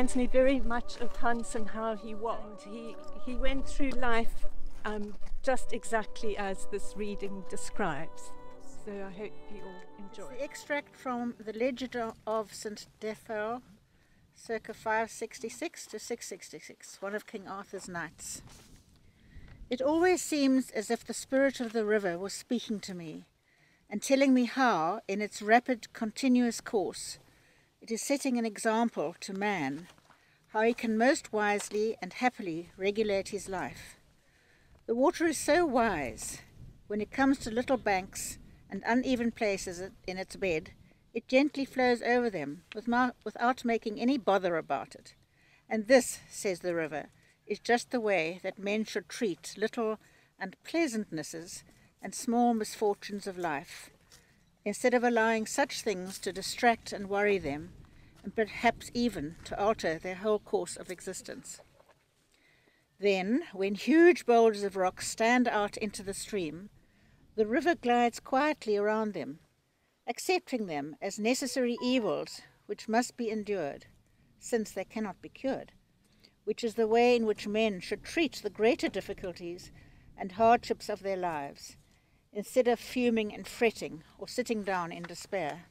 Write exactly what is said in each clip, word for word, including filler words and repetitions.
reminds me very much of Hans and how he was. He, he went through life um, just exactly as this reading describes. So I hope you all enjoy. It's the extract from the Legend of Saint Dethild, circa five sixty-six to six sixty-six, one of King Arthur's knights. It always seems as if the spirit of the river was speaking to me and telling me how, in its rapid, continuous course, it is setting an example to man, how he can most wisely and happily regulate his life. The water is so wise. When it comes to little banks and uneven places in its bed, it gently flows over them with ma- without making any bother about it. And this, says the river, is just the way that men should treat little unpleasantnesses and small misfortunes of life, instead of allowing such things to distract and worry them, and perhaps even to alter their whole course of existence. Then, when huge boulders of rock stand out into the stream, the river glides quietly around them, accepting them as necessary evils which must be endured, since they cannot be cured, which is the way in which men should treat the greater difficulties and hardships of their lives, instead of fuming and fretting or sitting down in despair.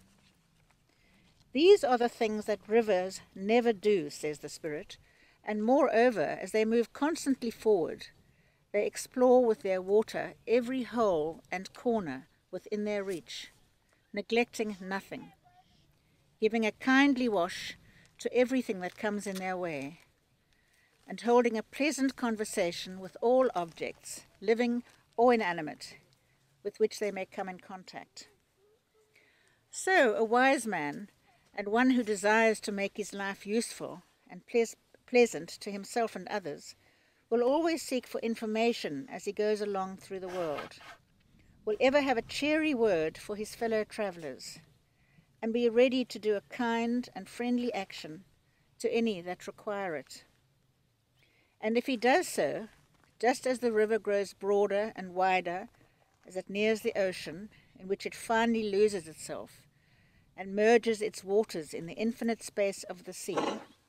These are the things that rivers never do, says the Spirit, and moreover, as they move constantly forward, they explore with their water every hole and corner within their reach, neglecting nothing, giving a kindly wash to everything that comes in their way, and holding a pleasant conversation with all objects, living or inanimate, with which they may come in contact. So a wise man, and one who desires to make his life useful and ple- pleasant to himself and others, will always seek for information as he goes along through the world, will ever have a cheery word for his fellow travellers, and be ready to do a kind and friendly action to any that require it. And if he does so, just as the river grows broader and wider as it nears the ocean, in which it finally loses itself and merges its waters in the infinite space of the sea,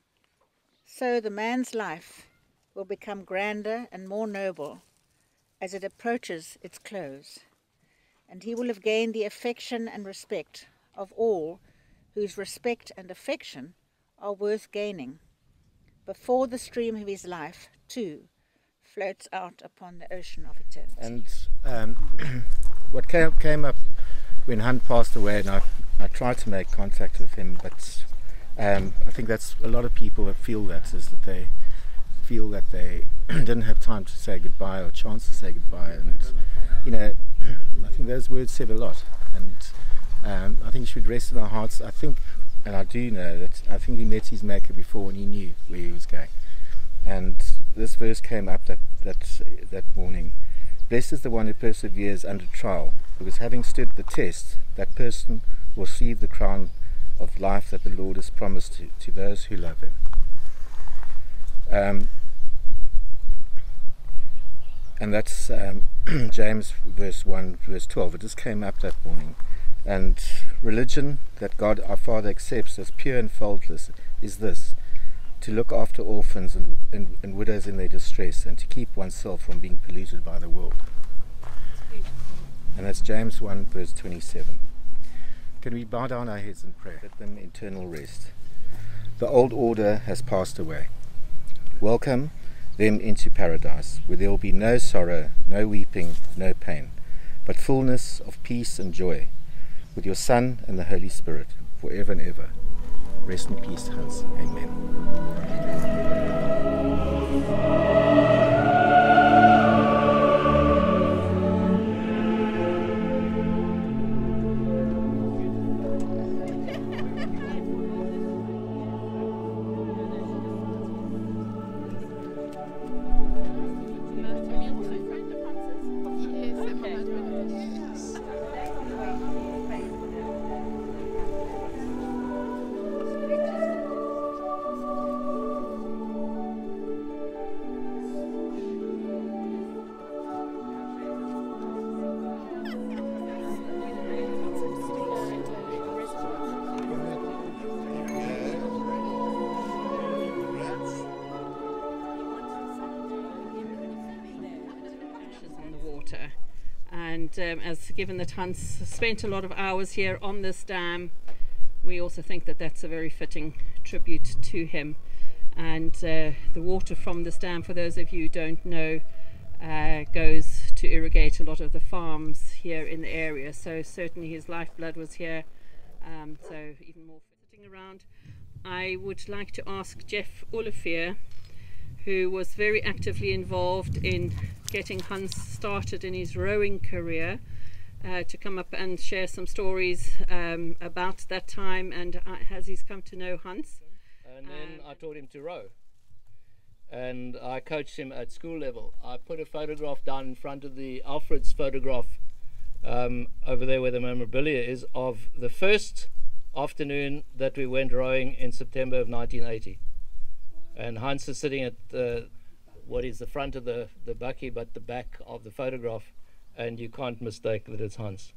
so the man's life will become grander and more noble as it approaches its close, and he will have gained the affection and respect of all whose respect and affection are worth gaining, before the stream of his life, too, floats out upon the ocean of eternity. And um, what came, came up when Hunt passed away, and I, I tried to make contact with him, but um, I think that's a lot of people that feel that, is that they feel that they didn't have time to say goodbye or chance to say goodbye. And, you know, I think those words said a lot. And um, I think it should rest in our hearts. I think, and I do know that I think he met his maker before and he knew where he was going. And this verse came up that, that, that morning. Blessed is the one who perseveres under trial, because having stood the test, that person will receive the crown of life that the Lord has promised to, to those who love him. Um, and that's um, James verse one, verse twelve. It just came up that morning. And religion that God our Father accepts as pure and faultless is this: to look after orphans and, and, and widows in their distress, and to keep oneself from being polluted by the world. And that's James one verse twenty-seven. Can we bow down our heads and pray? Let them eternal rest. The old order has passed away. Welcome them into paradise, where there will be no sorrow, no weeping, no pain, but fullness of peace and joy, with your Son and the Holy Spirit, forever and ever. Rest in peace, Hans. Amen. regatta. And um, as given that Hans spent a lot of hours here on this dam, we also think that that's a very fitting tribute to him. And uh, the water from this dam, for those of you who don't know, uh, goes to irrigate a lot of the farms here in the area. So certainly his lifeblood was here, um, so even more sitting around. I would like to ask Geoff Olivier, who was very actively involved in getting Hans started in his rowing career, uh, to come up and share some stories um, about that time and uh, as he's come to know Hans. And then um, I taught him to row, and I coached him at school level. I put a photograph down in front of the Alfred's photograph um, over there where the memorabilia is, of the first afternoon that we went rowing in September of nineteen eighty. And Hans is sitting at the, what is the front of the, the bucky, but the back of the photograph, and you can't mistake that it's Hans.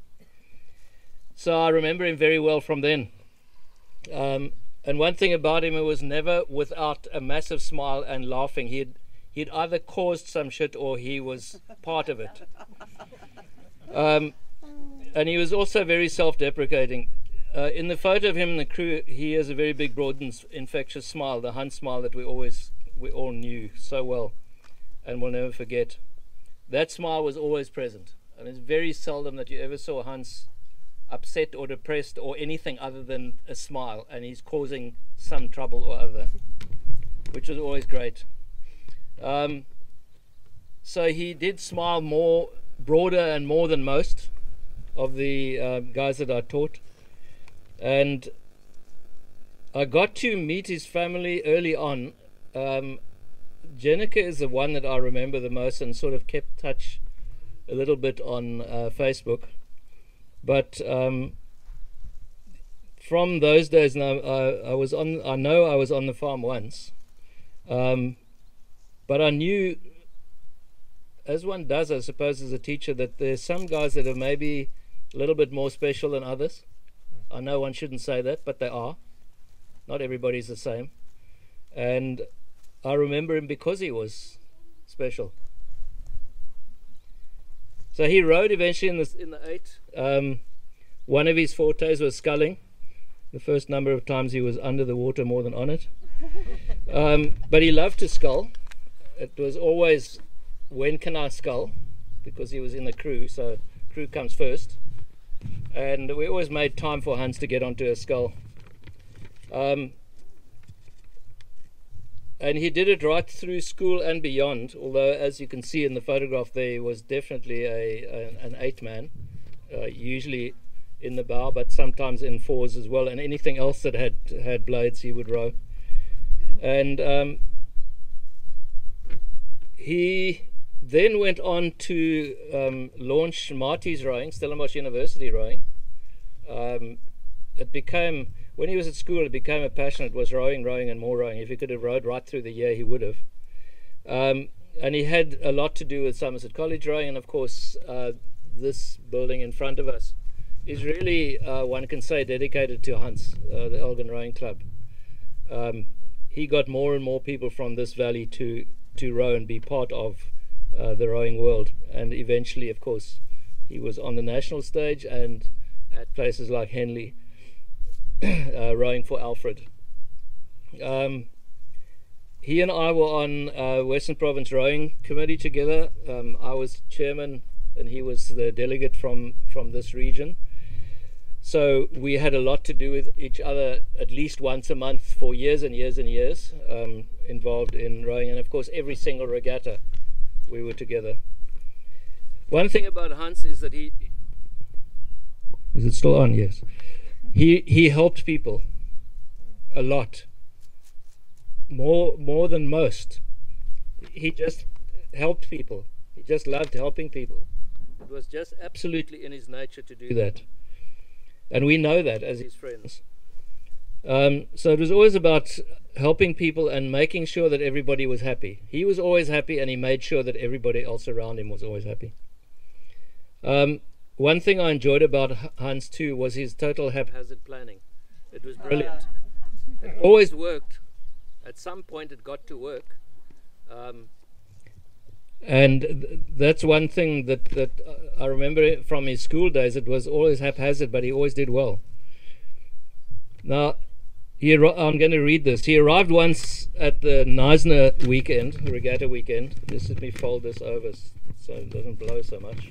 So I remember him very well from then. Um, and one thing about him, it was never without a massive smile and laughing. He'd, he'd either caused some shit or he was part of it. Um, and he was also very self-deprecating. Uh, in the photo of him and the crew, he has a very big, broad and infectious smile, the Hans smile that we always, we all knew so well and will never forget. That smile was always present, and it's very seldom that you ever saw Hans upset or depressed or anything other than a smile, and he's causing some trouble or other, which was always great. Um, so he did smile more, broader and more than most of the uh, guys that I taught. And I got to meet his family early on. Um, Jenica is the one that I remember the most and sort of kept touch a little bit on uh, Facebook. But um, from those days now, I, I was on. I know I was on the farm once, um, but I knew, as one does, I suppose, as a teacher, that there's some guys that are maybe a little bit more special than others. I know one shouldn't say that, but they are. Not everybody's the same. And I remember him because he was special. So he rowed eventually in the, in the eight. Um, one of his fortes was sculling. The first number of times he was under the water more than on it. Um, but he loved to scull. It was always, when can I scull? Because he was in the crew, so crew comes first. And we always made time for Hans to get onto a scull. Um, and he did it right through school and beyond, although as you can see in the photograph there, he was definitely a, a, an eight man, uh, usually in the bow, but sometimes in fours as well, and anything else that had, had blades he would row. And um, he then went on to um, launch Marty's rowing, Stellenbosch University rowing. Um, it became, when he was at school, it became a passion. It was rowing, rowing and more rowing. If he could have rowed right through the year, he would have. Um, and he had a lot to do with Somerset College rowing, and of course uh, this building in front of us is really, uh, one can say, dedicated to Hans, uh, the Elgin Rowing Club. Um, he got more and more people from this valley to, to row and be part of Uh, the rowing world, and eventually, of course, he was on the national stage and at places like Henley, uh, rowing for Alfred. Um, he and I were on uh, Western Province Rowing Committee together. Um, I was chairman and he was the delegate from, from this region. So we had a lot to do with each other at least once a month for years and years and years, um, involved in rowing, and of course every single regatta we were together. One thing about Hans is that he, is it still on? Yes. He he helped people a lot, more more than most. He just helped people. He just loved helping people. It was just absolutely in his nature to do that, and we know that as his friends. Um, so it was always about helping people and making sure that everybody was happy. He was always happy, and he made sure that everybody else around him was always happy. Um, one thing I enjoyed about Hans too was his total haphazard planning. It was brilliant. It always worked. At some point it got to work. Um, And th that's one thing that, that uh, I remember from his school days. It was always haphazard, but he always did well. Now, he I'm going to read this. He arrived once at the Neisner weekend, regatta weekend. Just let me fold this over so it doesn't blow so much.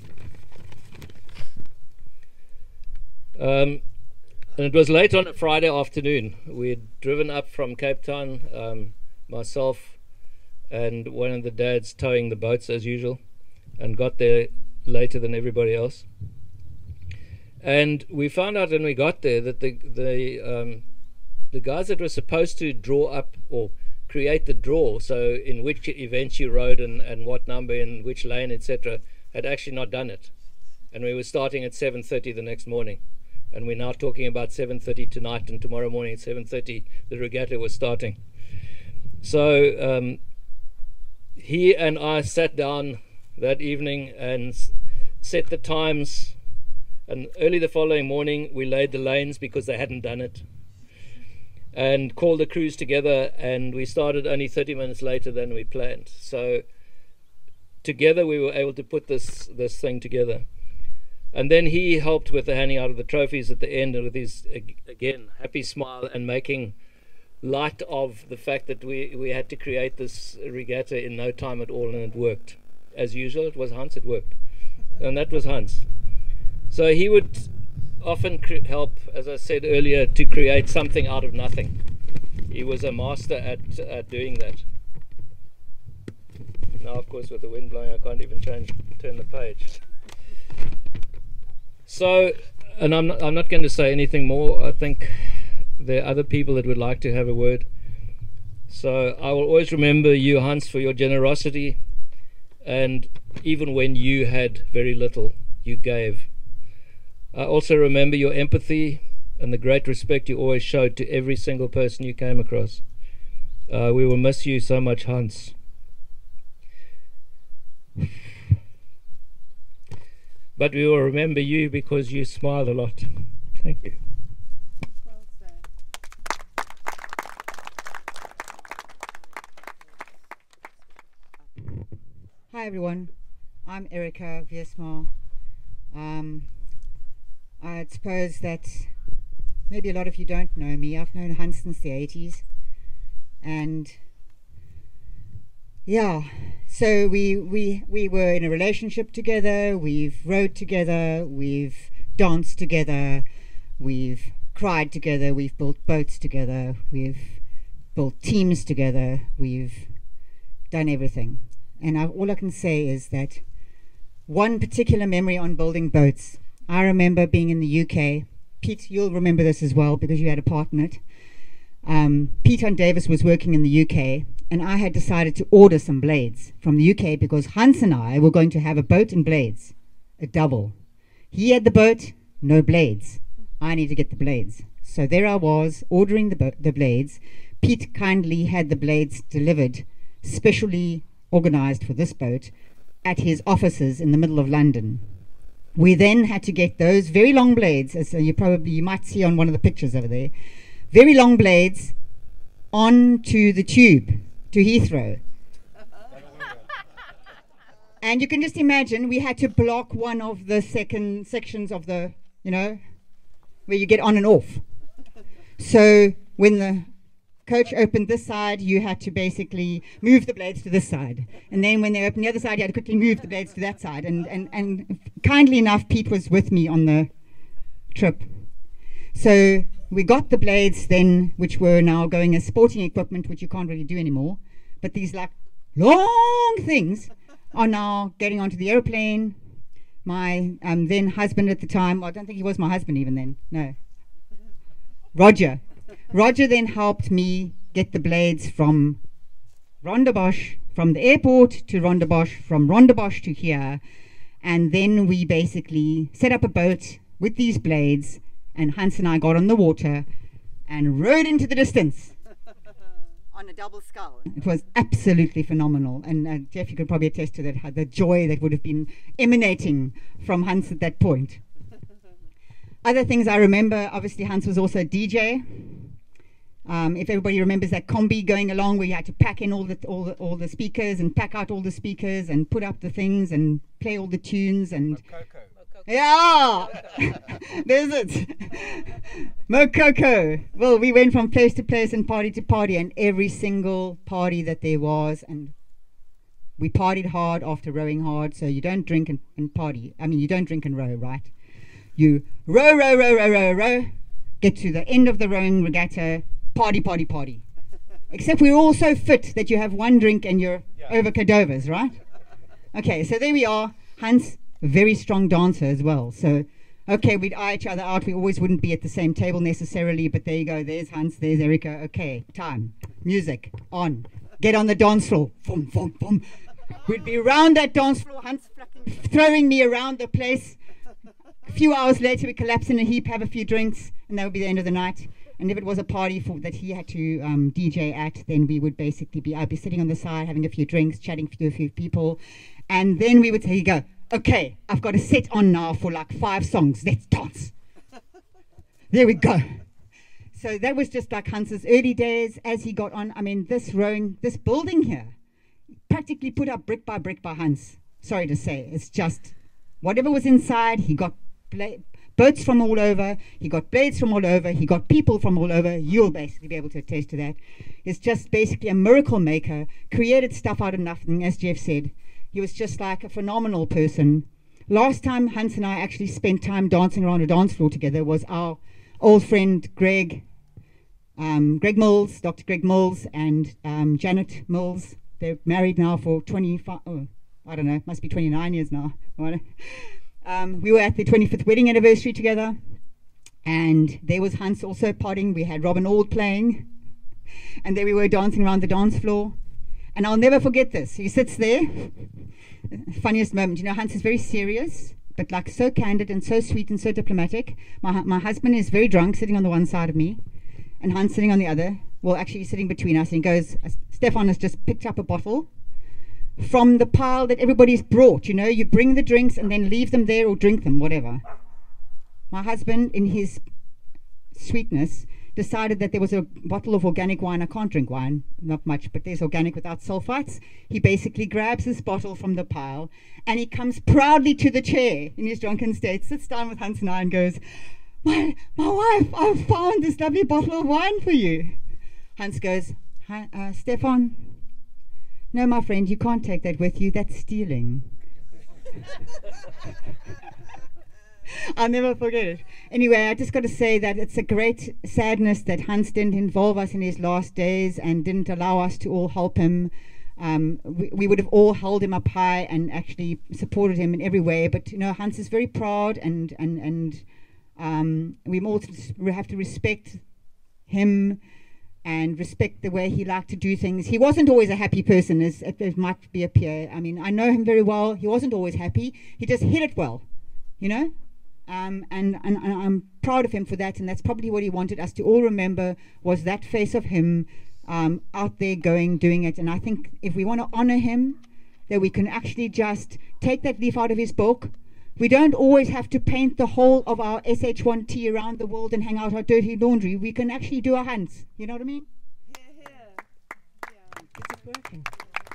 Um, and it was late on a Friday afternoon. We had driven up from Cape Town, um, myself and one of the dads towing the boats as usual, and got there later than everybody else. And we found out when we got there that the the um, the guys that were supposed to draw up or create the draw, so in which events you rode and, and what number in which lane, et cetera, had actually not done it. And we were starting at seven thirty the next morning. And we're now talking about seven thirty tonight, and tomorrow morning at seven thirty the regatta was starting. So um, he and I sat down that evening and s set the times, and early the following morning we laid the lanes because they hadn't done it, and called the crews together, and we started only thirty minutes later than we planned. So together we were able to put this this thing together. And then he helped with the handing out of the trophies at the end, and with his, again, happy smile and making light of the fact that we, we had to create this regatta in no time at all, and it worked. As usual, it was Hans, it worked. And that was Hans. So he would often help, as I said earlier, to create something out of nothing. He was a master at, at doing that. Now, of course, with the wind blowing, I can't even change, turn the page. So, and I'm not, I'm not going to say anything more. I think there are other people that would like to have a word. So I will always remember you, Hans, for your generosity, and even when you had very little, you gave. I also remember your empathy and the great respect you always showed to every single person you came across. Uh, we will miss you so much, Hans. But we will remember you because you smiled a lot. Thank you. Well said. Hi everyone, I'm Erica Wiersma. Um, I suppose that maybe a lot of you don't know me. I've known Hans since the eighties, and yeah, so we, we, we were in a relationship together, we've rode together, we've danced together, we've cried together, we've built boats together, we've built teams together, we've done everything. And I, all I can say is that one particular memory on building boats, I remember being in the U K. Pete, you'll remember this as well because you had a part in it. Um, Peter and Davis was working in the U K, and I had decided to order some blades from the U K because Hans and I were going to have a boat and blades, a double. He had the boat, no blades. I need to get the blades. So there I was ordering the, the blades. Pete kindly had the blades delivered, specially organized for this boat, at his offices in the middle of London. We then had to get those very long blades, as you probably you might see on one of the pictures over there, very long blades onto the tube to Heathrow. And you can just imagine we had to block one of the second sections of the, you know, where you get on and off. So when the coach opened this side, you had to basically move the blades to this side. And then when they opened the other side, you had to quickly move the blades to that side. And, and, and kindly enough, Pete was with me on the trip. So we got the blades then, which were now going as sporting equipment, which you can't really do anymore. But these like long things are now getting onto the airplane. My um, then husband at the time, well, I don't think he was my husband even then, no. Roger. Roger then helped me get the blades from Rondebosch, from the airport to Rondebosch, from Rondebosch to here. And then we basically set up a boat with these blades, and Hans and I got on the water and rode into the distance on a double scull. It was absolutely phenomenal. And uh, Geoff, you could probably attest to that, the joy that would have been emanating from Hans at that point. Other things I remember, obviously Hans was also a D J. Um, if everybody remembers that combi going along where you had to pack in all the all the all the speakers and pack out all the speakers and put up the things and play all the tunes and yeah, there's it. Mococo. Well, we went from place to place and party to party, and every single party that there was, and we partied hard after rowing hard. So you don't drink and, and party. I mean, you don't drink and row, right? You row, row, row, row, row, row. Get to the end of the rowing regatta. Party, party, party. Except we're all so fit that you have one drink and you're yeah. over Cadovas, right? Okay, so there we are. Hans, a very strong dancer as well. So, okay, we'd eye each other out. We always wouldn't be at the same table necessarily, but there you go. There's Hans, there's Erica. Okay, time. Music, on. Get on the dance floor. Boom, boom, boom. We'd be around that dance floor, Hans throwing me around the place. A few hours later, we collapse in a heap, have a few drinks, and that would be the end of the night. And if it was a party for, that he had to um, D J at, then we would basically be, I'd be sitting on the side, having a few drinks, chatting to a few people. And then we would say, go, okay, I've got a set on now for like five songs. Let's dance. There we go. So that was just like Hans's early days as he got on. I mean, this rowing, this building here, practically put up brick by brick by Hans. Sorry to say, it's just whatever was inside, he got play, boats from all over, he got blades from all over, he got people from all over. You'll basically be able to attest to that. He's just basically a miracle maker, created stuff out of nothing, as Geoff said. He was just like a phenomenal person. Last time Hans and I actually spent time dancing around a dance floor together was our old friend Greg, um, Greg Mills, Doctor Greg Mills, and um, Janet Mills. They're married now for twenty-five, oh, I don't know, must be twenty-nine years now. Um, we were at the twenty-fifth wedding anniversary together, and there was Hans also partying. We had Robin Ord playing, and there we were dancing around the dance floor. And I'll never forget this. He sits there, funniest moment. You know, Hans is very serious, but like so candid and so sweet and so diplomatic. My, my husband is very drunk, sitting on the one side of me, and Hans sitting on the other. Well, actually he's sitting between us, and he goes, Stefan has just picked up a bottle from the pile that everybody's brought. You know, you bring the drinks and then leave them there or drink them, whatever. My husband, in his sweetness, decided that there was a bottle of organic wine. I can't drink wine, not much, but there's organic without sulfites. He basically grabs this bottle from the pile and he comes proudly to the chair in his drunken state, sits down with Hans and I and goes, my, my wife, I've found this lovely bottle of wine for you. Hans goes, Hi, uh, Stefan, no, my friend, you can't take that with you. That's stealing. I'll never forget it. Anyway, I just got to say that it's a great sadness that Hans didn't involve us in his last days and didn't allow us to all help him. Um, we, we would have all held him up high and actually supported him in every way. But, you know, Hans is very proud, and, and, and um, we also have to respect him and respect the way he liked to do things. He wasn't always a happy person, as it might be appear. I mean, I know him very well. He wasn't always happy. He just hit it well, you know? Um, and, and, and I'm proud of him for that, and that's probably what he wanted us to all remember, was that face of him um, out there going, doing it. And I think if we want to honor him, that we can actually just take that leaf out of his book. We don't always have to paint the whole of our S H one T around the world and hang out our dirty laundry. We can actually do our hands. You know what I mean? Yeah, yeah. Yeah. Is it working?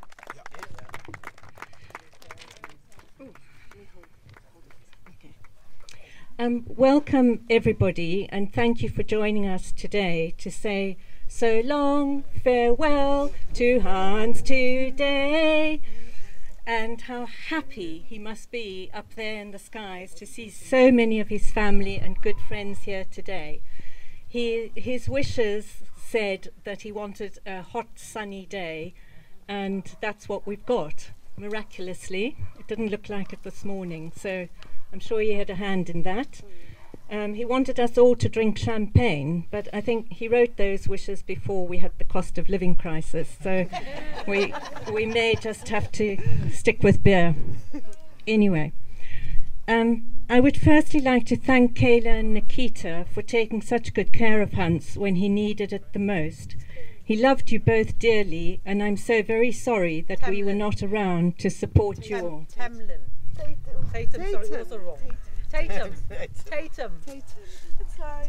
Okay. Um, welcome everybody, and thank you for joining us today to say so long, farewell to Hans today. And how happy he must be up there in the skies to see so many of his family and good friends here today. He, his wishes said that he wanted a hot, sunny day, and that's what we've got, miraculously. It didn't look like it this morning, so I'm sure he had a hand in that. Um, he wanted us all to drink champagne, but I think he wrote those wishes before we had the cost of living crisis, so we we may just have to stick with beer. Anyway, um, I would firstly like to thank Kayla and Nikita for taking such good care of Hans when he needed it the most. He loved you both dearly, and I'm so very sorry that Tamlin. we were not around to support Tam- you all. Tamlin. Tatum. Tatum, sorry, also wrong. Tatum. Tatum. Tatum. It's fine.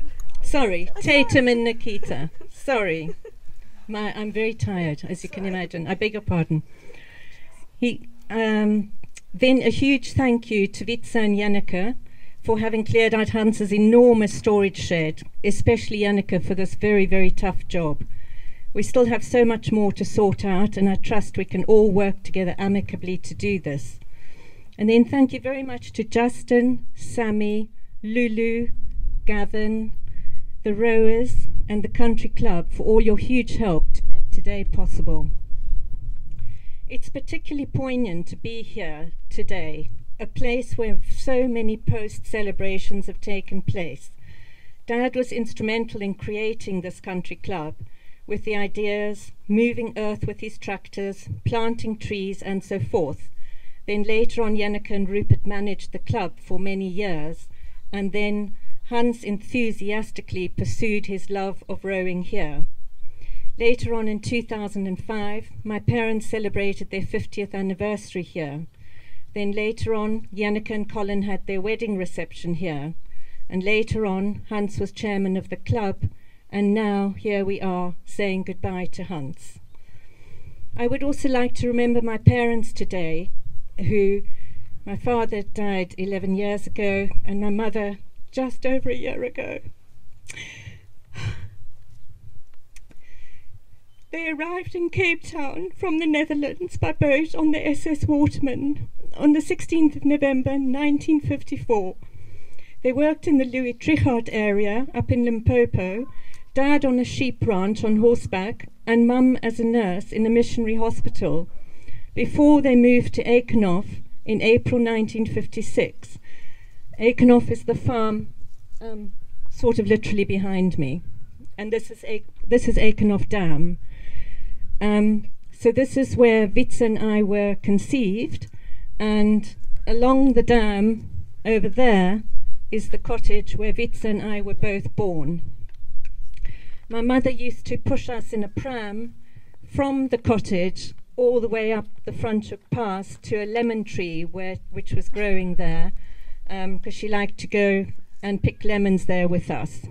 Sorry, Tatum and Nikita. Sorry. My, I'm very tired, as you can imagine. I beg your pardon. He, um, then a huge thank you to Wietze and Janneke for having cleared out Hans's enormous storage shed, especially Janneke for this very, very tough job. We still have so much more to sort out, and I trust we can all work together amicably to do this. And then thank you very much to Justin, Sammy, Lulu, Gavin, the rowers and the country club for all your huge help to make today possible. It's particularly poignant to be here today, a place where so many post-celebrations have taken place. Dad was instrumental in creating this country club with the ideas, moving earth with his tractors, planting trees and so forth. Then later on Janneke and Rupert managed the club for many years, and then Hans enthusiastically pursued his love of rowing here. Later on in two thousand five, my parents celebrated their fiftieth anniversary here. Then later on, Janneke and Colin had their wedding reception here. And later on, Hans was chairman of the club, and now here we are saying goodbye to Hans. I would also like to remember my parents today, who, my father died eleven years ago, and my mother just over a year ago. They arrived in Cape Town from the Netherlands by boat on the S S Waterman on the sixteenth of November nineteen fifty-four. They worked in the Louis Trichardt area up in Limpopo, Dad on a sheep ranch on horseback, and Mum as a nurse in a missionary hospital, before they moved to Eikenhof in April nineteen fifty-six. Eikenhof is the farm um, sort of literally behind me, and this is, a this is Eikenhof Dam. Um, so this is where Wietze and I were conceived, and along the dam over there is the cottage where Wietze and I were both born. My mother used to push us in a pram from the cottage all the way up the Franschhoek Pass to a lemon tree where, which was growing there, because um, she liked to go and pick lemons there with us.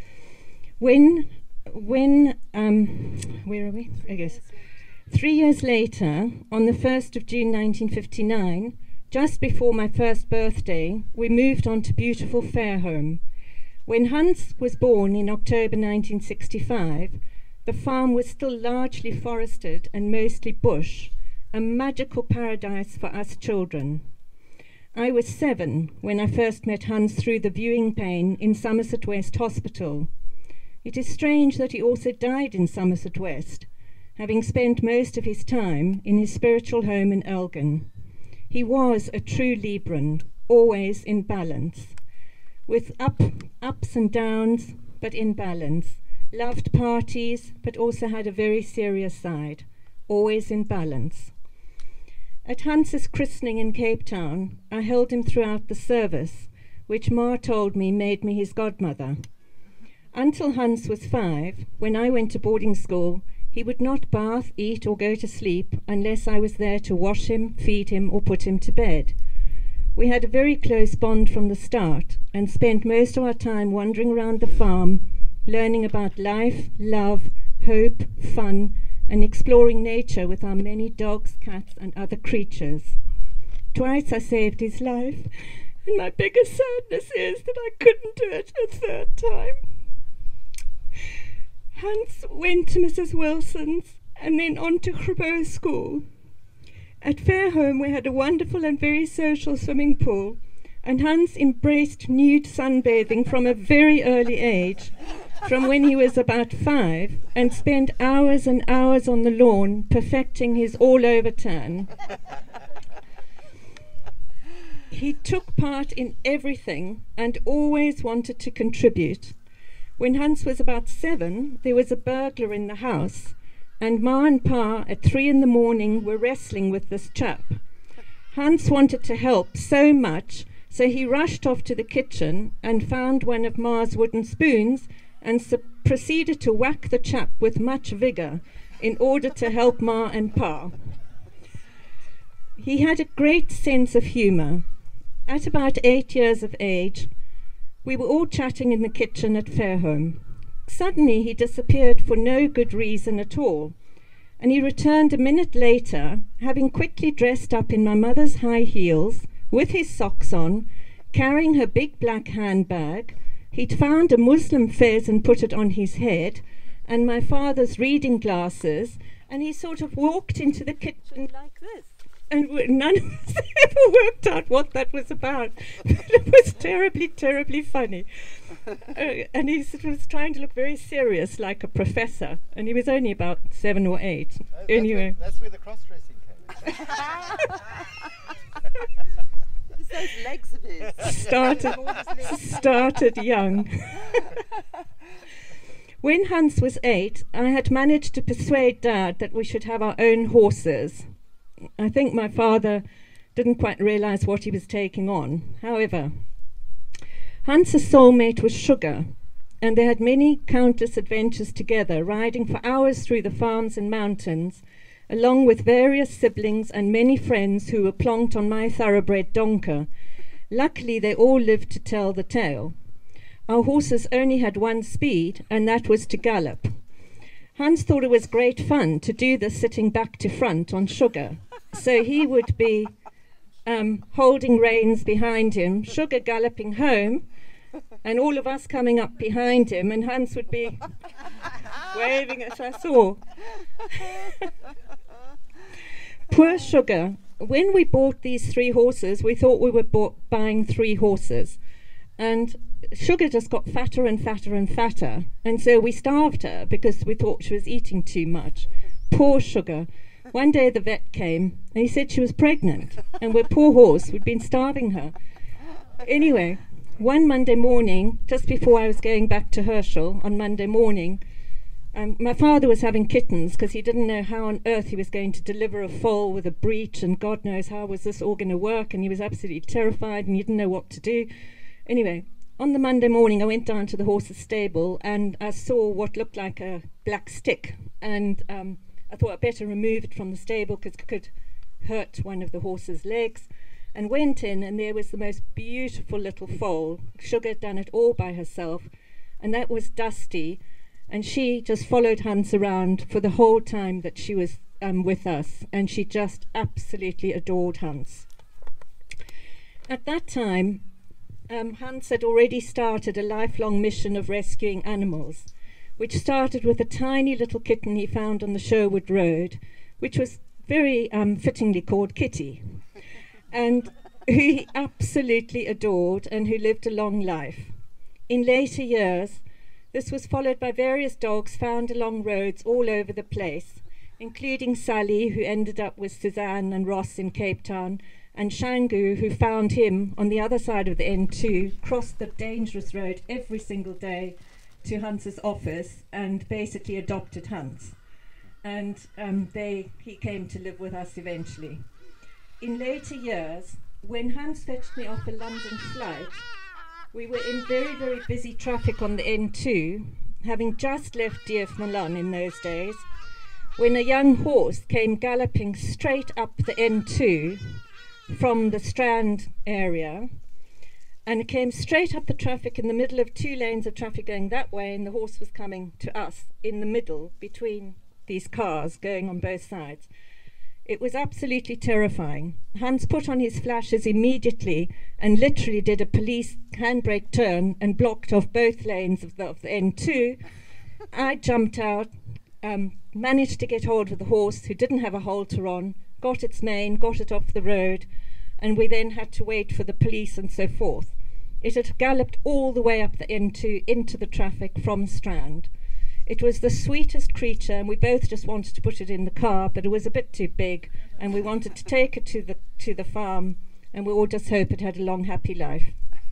When, when um, where are we? I guess. Three years later, on the first of June nineteen fifty-nine, just before my first birthday, we moved on to beautiful Fairholme. When Hans was born in October nineteen sixty-five, the farm was still largely forested and mostly bush, a magical paradise for us children. I was seven when I first met Hans through the viewing pane in Somerset West Hospital. It is strange that he also died in Somerset West, having spent most of his time in his spiritual home in Elgin. He was a true Libran, always in balance, with up, ups and downs, but in balance, loved parties, but also had a very serious side, always in balance. At Hans's christening in Cape Town, I held him throughout the service, which Ma told me made me his godmother. Until Hans was five, when I went to boarding school, he would not bath, eat, or go to sleep unless I was there to wash him, feed him, or put him to bed. We had a very close bond from the start and spent most of our time wandering around the farm, learning about life, love, hope, fun, and exploring nature with our many dogs, cats, and other creatures. Twice I saved his life, and my biggest sadness is that I couldn't do it a third time. Hans went to Missus Wilson's and then on to Grabouw School. At Fairholme we had a wonderful and very social swimming pool, and Hans embraced nude sunbathing from a very early age, from when he was about five, and spent hours and hours on the lawn perfecting his all-over tan. He took part in everything and always wanted to contribute. When Hans was about seven, there was a burglar in the house, and Ma and Pa at three in the morning were wrestling with this chap. Hans wanted to help so much, so he rushed off to the kitchen and found one of Ma's wooden spoons and su- proceeded to whack the chap with much vigour in order to help Ma and Pa. He had a great sense of humour. At about eight years of age, We were all chatting in the kitchen at Fairholme. Suddenly he disappeared for no good reason at all, and he returned a minute later, having quickly dressed up in my mother's high heels, with his socks on, carrying her big black handbag. He'd found a Muslim fez and put it on his head, and my father's reading glasses, and he sort of walked into the kitchen like this. And we, none of us ever worked out what that was about. But it was terribly, terribly funny. Uh, and he sort of was trying to look very serious, like a professor. And he was only about seven or eight. Uh, that's anyway. Where, that's where the cross-dressing came. It's those legs of his. Started, started young. When Hans was eight, I had managed to persuade Dad that we should have our own horses. I think my father didn't quite realize what he was taking on. However, Hans's soulmate was Sugar, and they had many countless adventures together, riding for hours through the farms and mountains, along with various siblings and many friends who were plonked on my thoroughbred donker. Luckily, they all lived to tell the tale. Our horses only had one speed, and that was to gallop. Hans thought it was great fun to do this sitting back to front on Sugar. So he would be um, holding reins behind him, Sugar galloping home, and all of us coming up behind him, and Hans would be waving at us all. Poor Sugar. When we bought these three horses, we thought we were bought, buying three horses. And Sugar just got fatter and fatter and fatter, and so we starved her because we thought she was eating too much. Poor Sugar. One day the vet came and he said she was pregnant, and we're poor horse, we'd been starving her. Anyway, one Monday morning, just before I was going back to Herschel on Monday morning, um, my father was having kittens because he didn't know how on earth he was going to deliver a foal with a breech, and God knows how was this all going to work, and he was absolutely terrified and he didn't know what to do. Anyway, on the Monday morning I went down to the horse's stable and I saw what looked like a black stick, and um, I thought I'd better remove it from the stable because it could hurt one of the horse's legs, and went in, and there was the most beautiful little foal. Sugar had done it all by herself, and that was Dusty, and she just followed Hans around for the whole time that she was um, with us, and she just absolutely adored Hans. At that time, um, Hans had already started a lifelong mission of rescuing animals, which started with a tiny little kitten he found on the Sherwood Road, which was very um, fittingly called Kitty, and who he absolutely adored and who lived a long life. In later years, this was followed by various dogs found along roads all over the place, including Sally, who ended up with Suzanne and Ross in Cape Town, and Shangu, who found him on the other side of the N two, crossed the dangerous road every single day to Hans's office and basically adopted Hans. And um, they, he came to live with us eventually. In later years, when Hans fetched me off a London flight, we were in very, very busy traffic on the N two, having just left D F Milan in those days, when a young horse came galloping straight up the N two from the Strand area, and it came straight up the traffic in the middle of two lanes of traffic going that way, and the horse was coming to us in the middle between these cars going on both sides. It was absolutely terrifying. Hans put on his flashes immediately and literally did a police handbrake turn and blocked off both lanes of the, of the N two. I jumped out, um, managed to get hold of the horse, who didn't have a halter on, got its mane, got it off the road, and we then had to wait for the police and so forth. It had galloped all the way up the N two into the traffic from Strand. It was the sweetest creature, and we both just wanted to put it in the car, but it was a bit too big, and we wanted to take it to the to the farm, and we all just hope it had a long, happy life.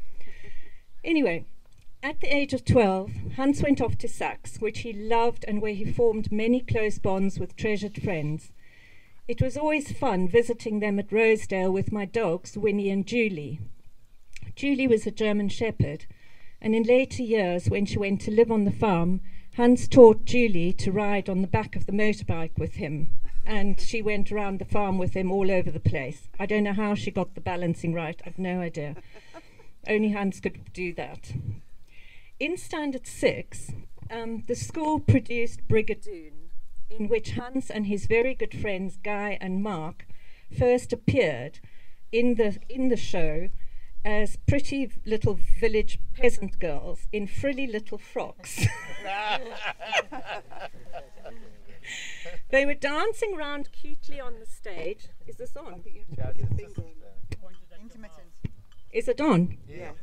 Anyway, at the age of twelve, Hans went off to SACS, which he loved and where he formed many close bonds with treasured friends. It was always fun visiting them at Rosedale with my dogs, Winnie and Julie. Julie was a German shepherd, and in later years, when she went to live on the farm, Hans taught Julie to ride on the back of the motorbike with him, and she went around the farm with him all over the place. I don't know how she got the balancing right, I've no idea. Only Hans could do that. In Standard six, um, the school produced Brigadoon, in which Hans and his very good friends Guy and Mark first appeared in the, in the show as pretty little village peasant girls in frilly little frocks. They were dancing round cutely on the stage. Is this on? Is it on? Yes.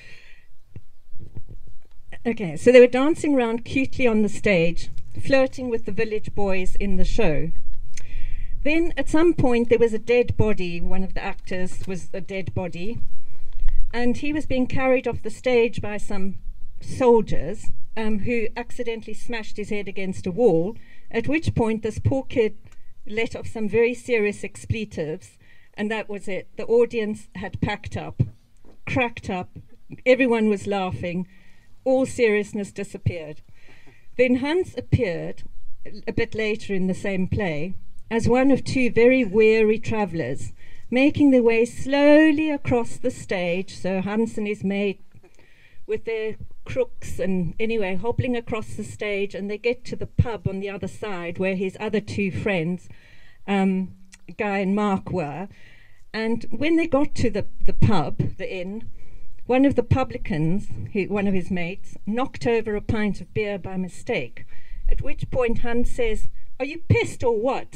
Okay, so they were dancing round cutely on the stage, flirting with the village boys in the show. Then at some point there was a dead body. One of the actors was a dead body, and he was being carried off the stage by some soldiers um, who accidentally smashed his head against a wall, at which point this poor kid let off some very serious expletives, and that was it. The audience had packed up, cracked up, everyone was laughing, all seriousness disappeared. Then Hans appeared a bit later in the same play as one of two very weary travellers, making their way slowly across the stage. So Hans and his mate with their crooks and anyway hobbling across the stage, and they get to the pub on the other side where his other two friends, um, Guy and Mark, were. And when they got to the, the pub, the inn, one of the publicans, he, one of his mates, knocked over a pint of beer by mistake, at which point Hans says, "Are you pissed or what?"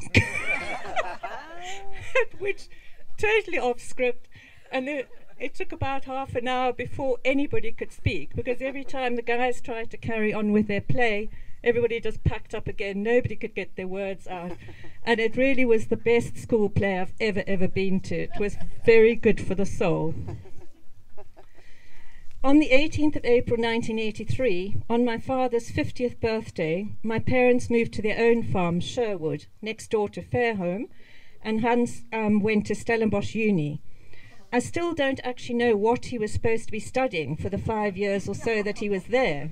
At which, totally off script, and it, it took about half an hour before anybody could speak, because every time the guys tried to carry on with their play, everybody just packed up again. Nobody could get their words out. And it really was the best school play I've ever, ever been to. It was very good for the soul. On the eighteenth of April nineteen eighty-three, on my father's fiftieth birthday, my parents moved to their own farm, Sherwood, next door to Fairholme, and Hans um, went to Stellenbosch Uni. I still don't actually know what he was supposed to be studying for the five years or so that he was there.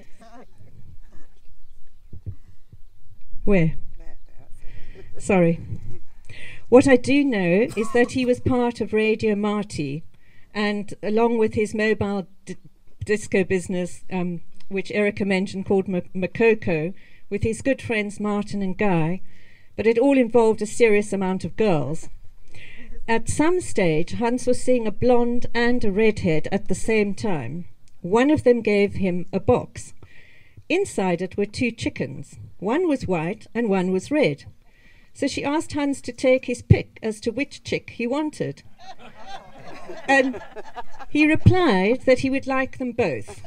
Where? Sorry. What I do know is that he was part of Radio Marty, and along with his mobile d- disco business, um, which Erica mentioned, called M- Makoko, with his good friends Martin and Guy, but it all involved a serious amount of girls. At some stage, Hans was seeing a blonde and a redhead at the same time. One of them gave him a box. Inside it were two chickens. One was white and one was red. So she asked Hans to take his pick as to which chick he wanted. And he replied that he would like them both.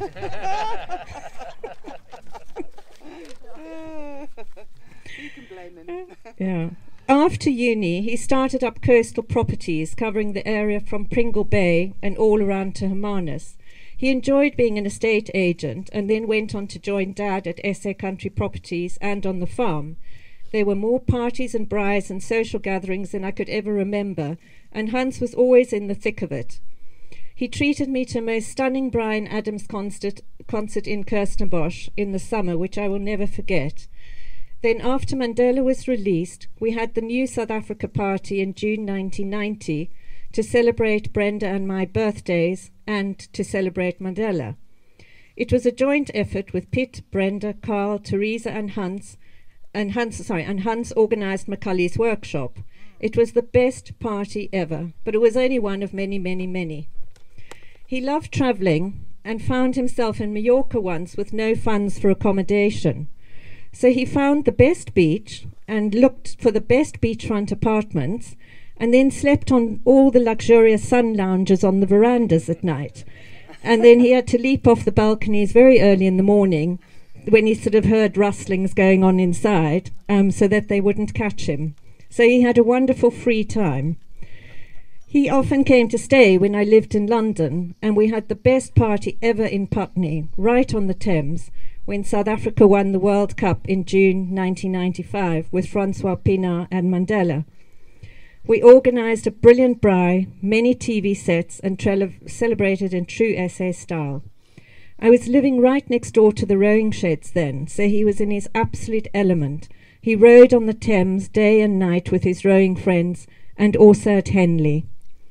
You can blame him. Yeah. After uni, he started up coastal properties covering the area from Pringle Bay and all around to Hermanus. He enjoyed being an estate agent and then went on to join Dad at S A Country Properties and on the farm. There were more parties and braais and social gatherings than I could ever remember, and Hans was always in the thick of it. He treated me to a most stunning Bryan Adams concert, concert in Kirstenbosch in the summer, which I will never forget. Then after Mandela was released, we had the new South Africa party in June nineteen ninety to celebrate Brenda and my birthdays and to celebrate Mandela. It was a joint effort with Piet, Brenda, Carl, Teresa and Hans, and Hans, sorry, and Hans organised Macaulay's workshop. It was the best party ever, but it was only one of many, many, many. He loved travelling and found himself in Mallorca once with no funds for accommodation. So he found the best beach and looked for the best beachfront apartments and then slept on all the luxurious sun lounges on the verandas at night. And then he had to leap off the balconies very early in the morning when he sort of heard rustlings going on inside, um, so that they wouldn't catch him. So he had a wonderful free time. He often came to stay when I lived in London, and we had the best party ever in Putney, right on the Thames, when South Africa won the World Cup in June nineteen ninety-five with Francois Pienaar and Mandela. We organised a brilliant braai, many T V sets, and tre- celebrated in true S A style. I was living right next door to the rowing sheds then, so he was in his absolute element. He rowed on the Thames day and night with his rowing friends, and also at Henley.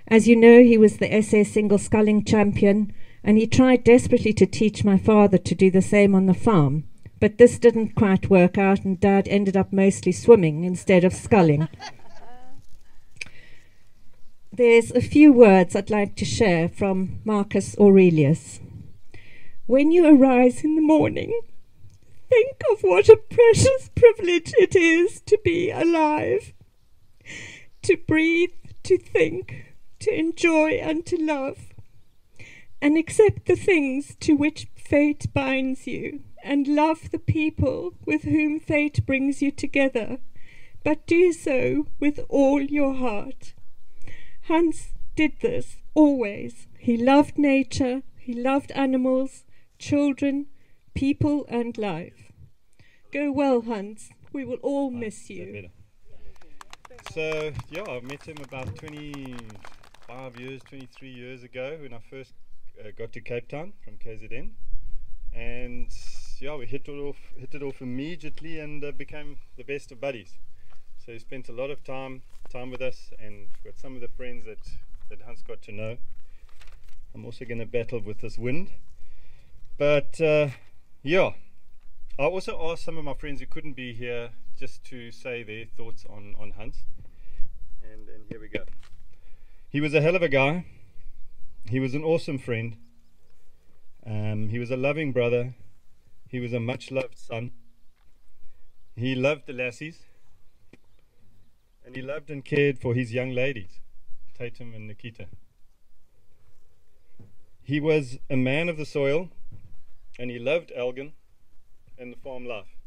As you know, he was the S A Single Sculling Champion, and he tried desperately to teach my father to do the same on the farm. But this didn't quite work out, and Dad ended up mostly swimming instead of sculling. There's a few words I'd like to share from Marcus Aurelius. When you arise in the morning, think of what a precious privilege it is to be alive, to breathe, to think, to enjoy and to love, and accept the things to which fate binds you, and love the people with whom fate brings you together, but do so with all your heart. Hans did this always. He loved nature, he loved animals, children, people and life. Go well, Hans. We will all miss you. So, yeah, I met him about twenty-five years, twenty-three years ago when I first uh, got to Cape Town from K Z N. And yeah, we hit it off, hit it off immediately and uh, became the best of buddies. So he spent a lot of time time with us, and got some of the friends that, that Hans got to know. I'm also going to battle with this wind. But uh, yeah, I also asked some of my friends who couldn't be here just to say their thoughts on, on Hans. And, and here we go. He was a hell of a guy. He was an awesome friend. Um, he was a loving brother. He was a much loved son. He loved the lassies. And he loved and cared for his young ladies, Tatum and Nikita. He was a man of the soil, and he loved Elgin and the farm life.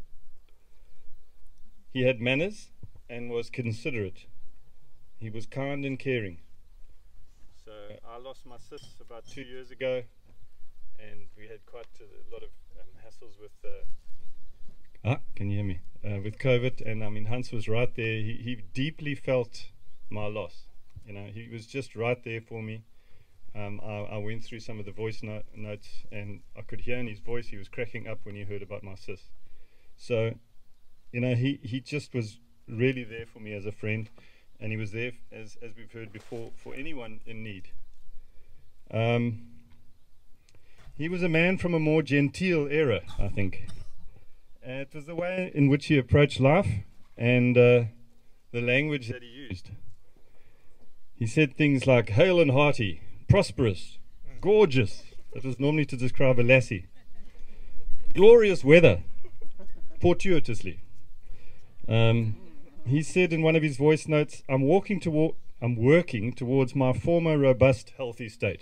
He had manners and was considerate. He was kind and caring. So I lost my sis about two years ago, and we had quite a lot of um, hassles with uh, ah, can you hear me? Uh, with COVID, and I mean Hans was right there. He, he deeply felt my loss. You know, he was just right there for me. Um, I, I went through some of the voice no notes, and I could hear in his voice he was cracking up when he heard about my sis. So, you know, he, he just was really there for me as a friend, and he was there, as, as we've heard before, for anyone in need. Um, he was a man from a more genteel era, I think. Uh, it was the way in which he approached life, and uh, the language that he used. He said things like hale and hearty, prosperous, gorgeous. That was normally to describe a lassie. Glorious weather, fortuitously. Um, he said in one of his voice notes, I'm walking toward, I'm working towards my former robust, healthy state.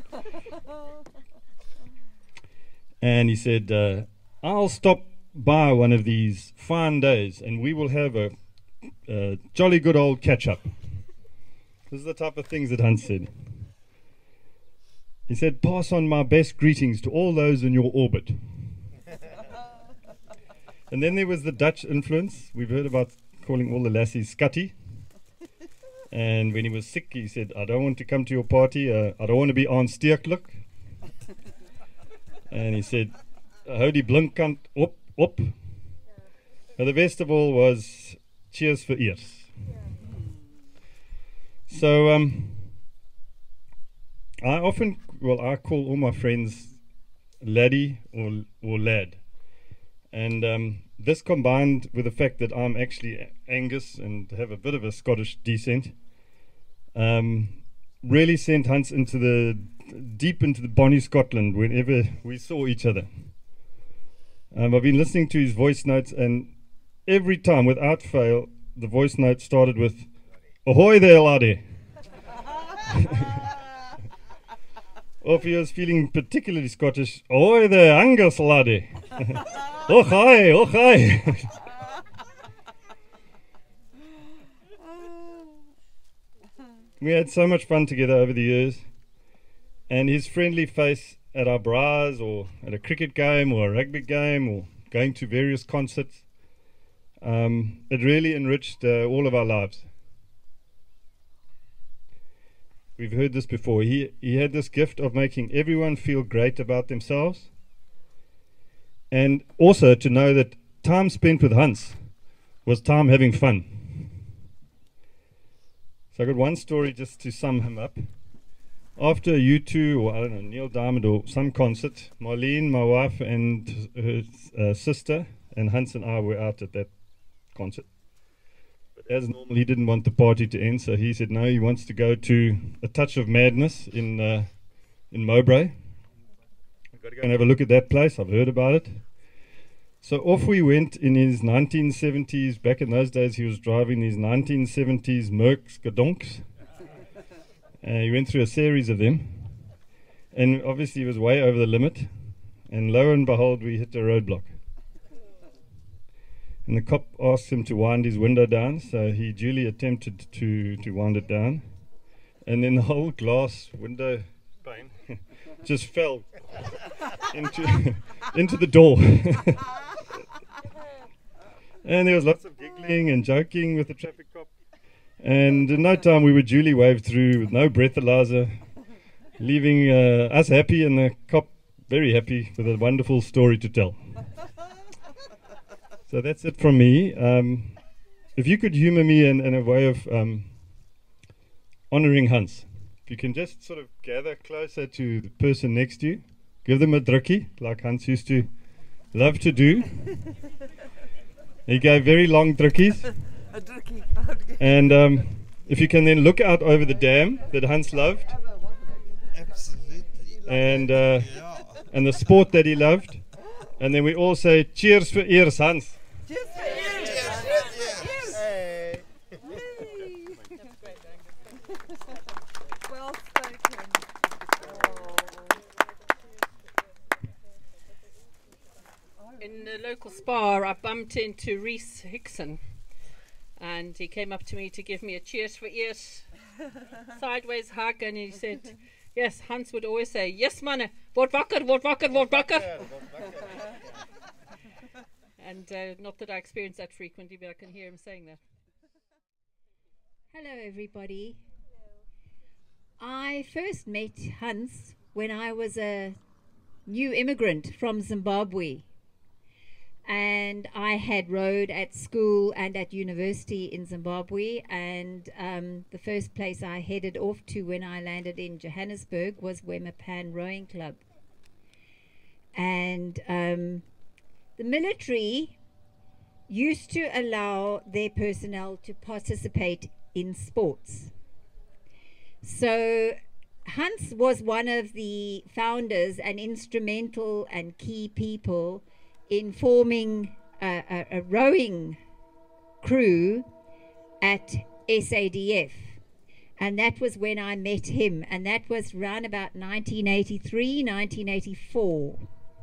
And he said, uh, I'll stop by one of these fine days and we will have a, a jolly good old catch-up. This is the type of things that Hans said. He said, pass on my best greetings to all those in your orbit. And then there was the Dutch influence. We've heard about calling all the lassies scutty. And when he was sick, he said, I don't want to come to your party. Uh, I don't want to be aansteeklik. And he said, hou die blinkkant op, op. But the best of all was, cheers for ears. So, um, I often, well, I call all my friends laddie or, or lad. And um, this combined with the fact that I'm actually Angus and have a bit of a Scottish descent, um, really sent Hans into the, deep into the bonny Scotland whenever we saw each other. Um, I've been listening to his voice notes, and every time, without fail, the voice note started with, ahoy there, laddie. Or if he was feeling particularly Scottish, ahoy there, Angus, laddie. Oh hi, oh hi. We had so much fun together over the years, and his friendly face at our braais or at a cricket game or a rugby game or going to various concerts, um, it really enriched uh, all of our lives. We've heard this before. He, he had this gift of making everyone feel great about themselves, and also to know that time spent with Hans was time having fun. So I got one story just to sum him up. After U two, or I don't know, Neil Diamond or some concert, Marlene, my wife, and her uh, sister, and Hans and I were out at that concert. But as normal, he didn't want the party to end, so he said no, he wants to go to A Touch of Madness in uh, in Mowbray. We've got to go and have a look at that place. I've heard about it. So off we went in his nineteen seventies. Back in those days, he was driving these nineteen seventies Mercs Gedonks. Uh, he went through a series of them, and obviously he was way over the limit, and lo and behold, we hit a roadblock. And the cop asked him to wind his window down, so he duly attempted to, to wind it down, and then the whole glass window pane just fell into, into the door. And there was lots of giggling and joking with the traffic cop. And in no time we were duly waved through with no breathalyzer, leaving uh, us happy and the cop very happy with a wonderful story to tell. So that's it from me. Um, if you could humor me in, in a way of um, honoring Hans. If you can just sort of gather closer to the person next to you, give them a drukkie, like Hans used to love to do. He gave very long drukkies. A drukkie. And um, if you can then look out over the dam that Hans loved, Absolutely. and uh, Yeah. and the sport that he loved, and then we all say cheers for ears, Hans. Cheers for ears. Yes. Hey. Well spoken. In the local spa, I bumped into Reese Hickson, and he came up to me to give me a cheers for ears, sideways hug, and he said, yes, Hans would always say, yes, manne, word wakker, word wakker, word wakker. And uh, not that I experience that frequently, but I can hear him saying that. Hello everybody. I first met Hans when I was a new immigrant from Zimbabwe, and I had rowed at school and at university in Zimbabwe, and um, the first place I headed off to when I landed in Johannesburg was Wiersma Rowing Club. And um, the military used to allow their personnel to participate in sports. So Hans was one of the founders and instrumental and key people in forming a, a, a rowing crew at S A D F. And that was when I met him, and that was around about nineteen eighty-three, nineteen eighty-four.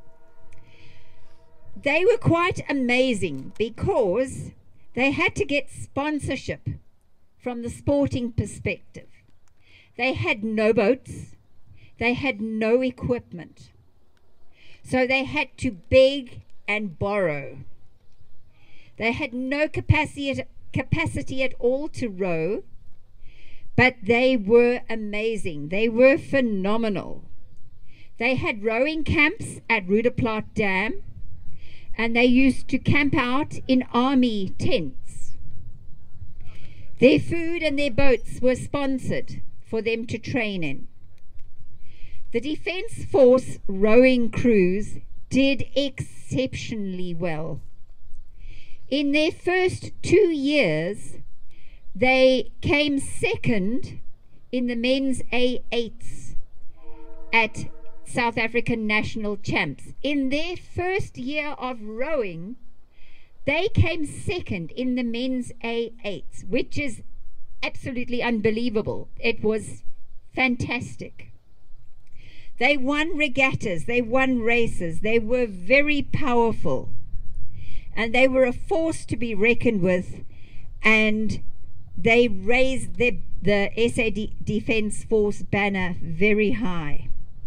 They were quite amazing because they had to get sponsorship from the sporting perspective. They had no boats, they had no equipment, so they had to beg and borrow. They had no capacity at, capacity at all to row, but they were amazing. They were phenomenal. They had rowing camps at Roodeplaat Dam, and they used to camp out in army tents. Their food and their boats were sponsored for them to train in. The Defence Force rowing crews did exceptionally well. In their first two years, they came second in the men's A eights at South African National Champs. In their first year of rowing, they came second in the men's A eights, which is absolutely unbelievable. It was fantastic. They won regattas, they won races, they were very powerful, and they were a force to be reckoned with, and they raised the, the S A D Defence Force banner very high.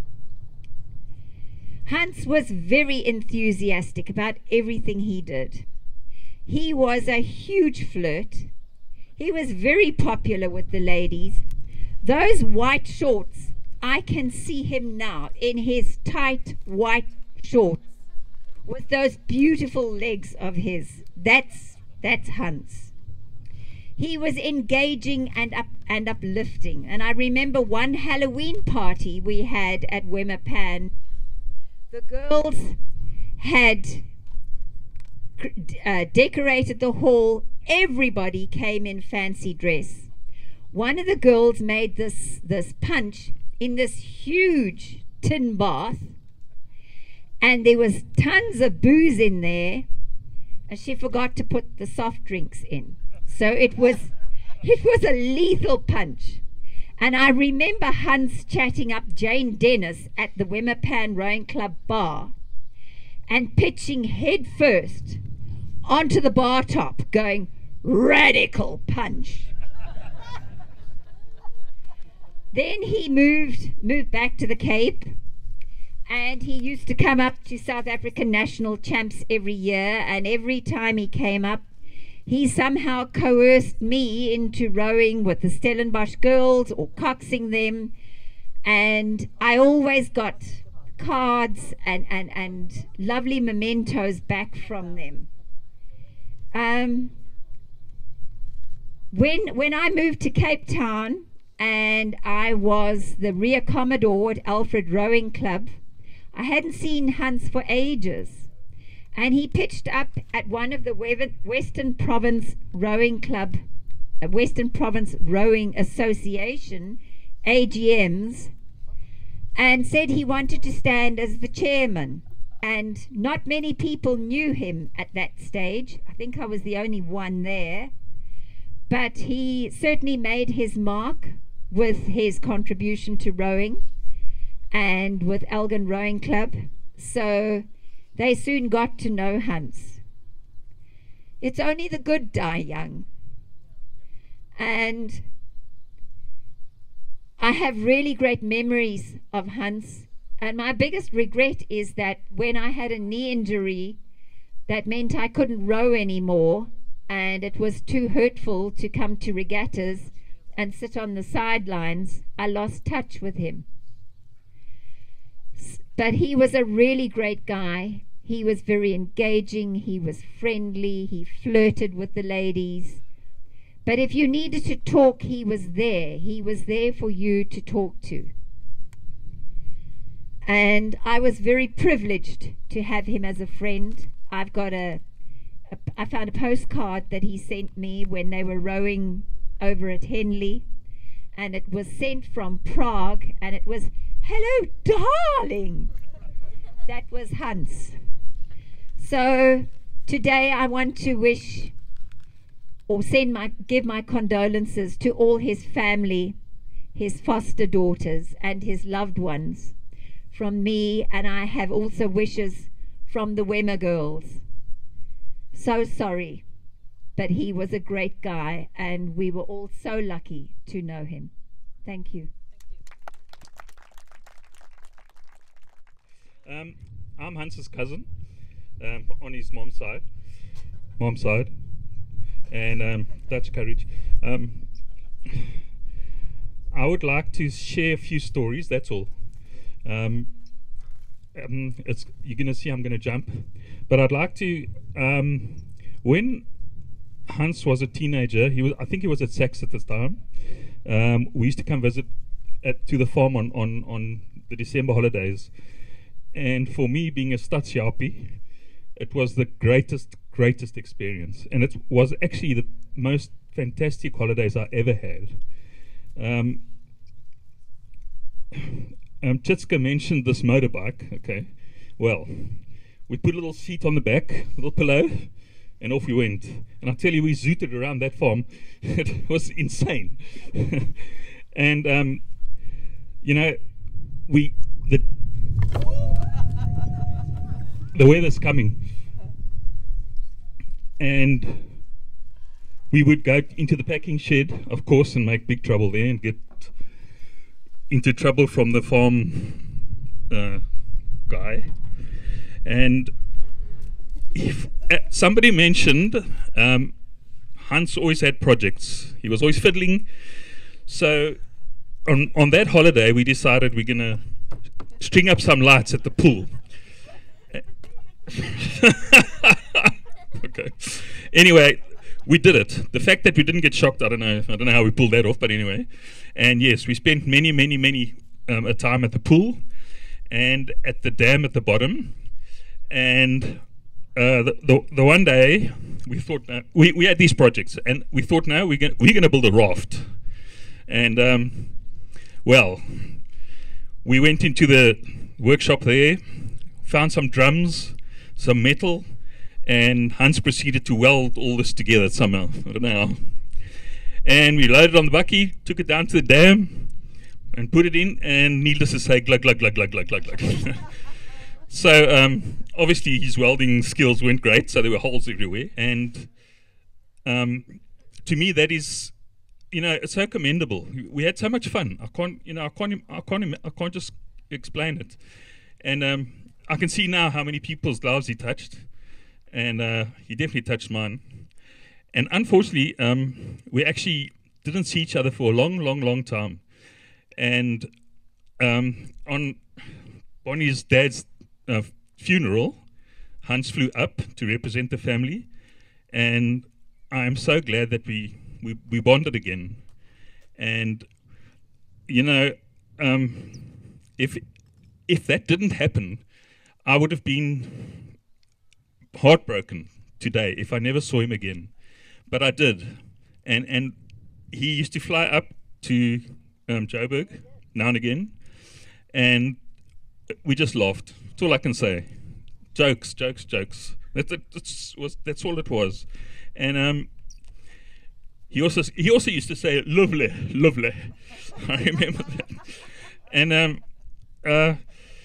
Hans was very enthusiastic about everything he did. He was a huge flirt. He was very popular with the ladies. Those white shorts, I can see him now in his tight white shorts with those beautiful legs of his. That's, that's Hans. He was engaging and up and uplifting. And I remember one Halloween party we had at Wiersma. The girls had uh, decorated the hall. Everybody came in fancy dress. One of the girls made this, this punch in this huge tin bath, and there was tons of booze in there, and she forgot to put the soft drinks in. So it was, it was a lethal punch. And I remember Hans chatting up Jane Dennis at the Wiersma Rowing Club bar and pitching head first onto the bar top, going, "Radical punch." Then he moved moved back to the Cape, and he used to come up to South African national champs every year, and every time he came up, he somehow coerced me into rowing with the Stellenbosch girls or coxing them, and I always got cards and, and, and lovely mementos back from them. Um, when, when I moved to Cape Town and I was the rear commodore at Alfred Rowing Club, I hadn't seen Hans for ages. And he pitched up at one of the Western Province Rowing Club, uh, Western Province Rowing Association, A G Ms, and said he wanted to stand as the chairman. And not many people knew him at that stage. I think I was the only one there. But he certainly made his mark with his contribution to rowing and with Elgin Rowing Club. So they soon got to know Hans. It's only the good die young. And I have really great memories of Hans. And my biggest regret is that when I had a knee injury, that meant I couldn't row anymore, and it was too hurtful to come to regattas and sit on the sidelines. I lost touch with him. But he was a really great guy. He was very engaging, he was friendly, he flirted with the ladies. But if you needed to talk, he was there. He was there for you to talk to. And I was very privileged to have him as a friend. I've got a, a I found a postcard that he sent me when they were rowing over at Henley, and it was sent from Prague, and it was, "Hello, darling." That was Hans. So today I want to wish or send my give my condolences to all his family, his foster daughters and his loved ones from me, and I have also wishes from the Wiersma girls. So sorry, but he was a great guy and we were all so lucky to know him. Thank you. Um, I'm Hans's cousin, um, on his mom's side, mom's side, and um, Dutch courage. Um, I would like to share a few stories. That's all. Um, um, it's you're gonna see I'm gonna jump, but I'd like to. Um, when Hans was a teenager, he was. I think he was at SACS at this time. Um, we used to come visit at, to the farm on on on the December holidays. And for me, being a stadsjappie, it was the greatest, greatest experience. And it was actually the most fantastic holidays I ever had. Um, um, Chitska mentioned this motorbike, okay. Well, we put a little seat on the back, little pillow, and off we went. And I tell you, we zooted around that farm. It was insane. And, um, you know, we... the The weather's coming, and we would go into the packing shed, of course, and make big trouble there and get into trouble from the farm uh, guy. And if uh, somebody mentioned um, Hans always had projects. He was always fiddling. So on, on that holiday, we decided we're going to string up some lights at the pool. Okay. Anyway, we did it. The fact that we didn't get shocked, I don't know. I don't know how we pulled that off, but anyway. And yes, we spent many, many, many um, a time at the pool and at the dam at the bottom. And uh, the, the the one day we thought uh, we we had these projects, and we thought, no, we're gonna, we're going to build a raft. And um, well, we went into the workshop there, found some drums, some metal, and Hans proceeded to weld all this together somehow. I don't know how. And we loaded on the bucky, took it down to the dam, and put it in, and needless to say, glug, glug, glug, glug, glug, glug, glug. So um, obviously his welding skills weren't great, so there were holes everywhere. And um, to me, that is, you know, it's so commendable. We had so much fun. I can't, you know, I can't, I can't, I can't just explain it. And um, I can see now how many people's lives he touched, and uh, he definitely touched mine. And unfortunately, um, we actually didn't see each other for a long, long, long time. And um, on Bonnie's dad's uh, funeral, Hans flew up to represent the family, and I am so glad that we we, we bonded again. And you know, um, if if that didn't happen, I would have been heartbroken today if I never saw him again. But I did, and and he used to fly up to um, Joburg now and again, and we just laughed. That's all I can say. Jokes, jokes, jokes. That's that's was that's all it was. And um, he also he also used to say lovely, lovely. I remember that. And um, uh,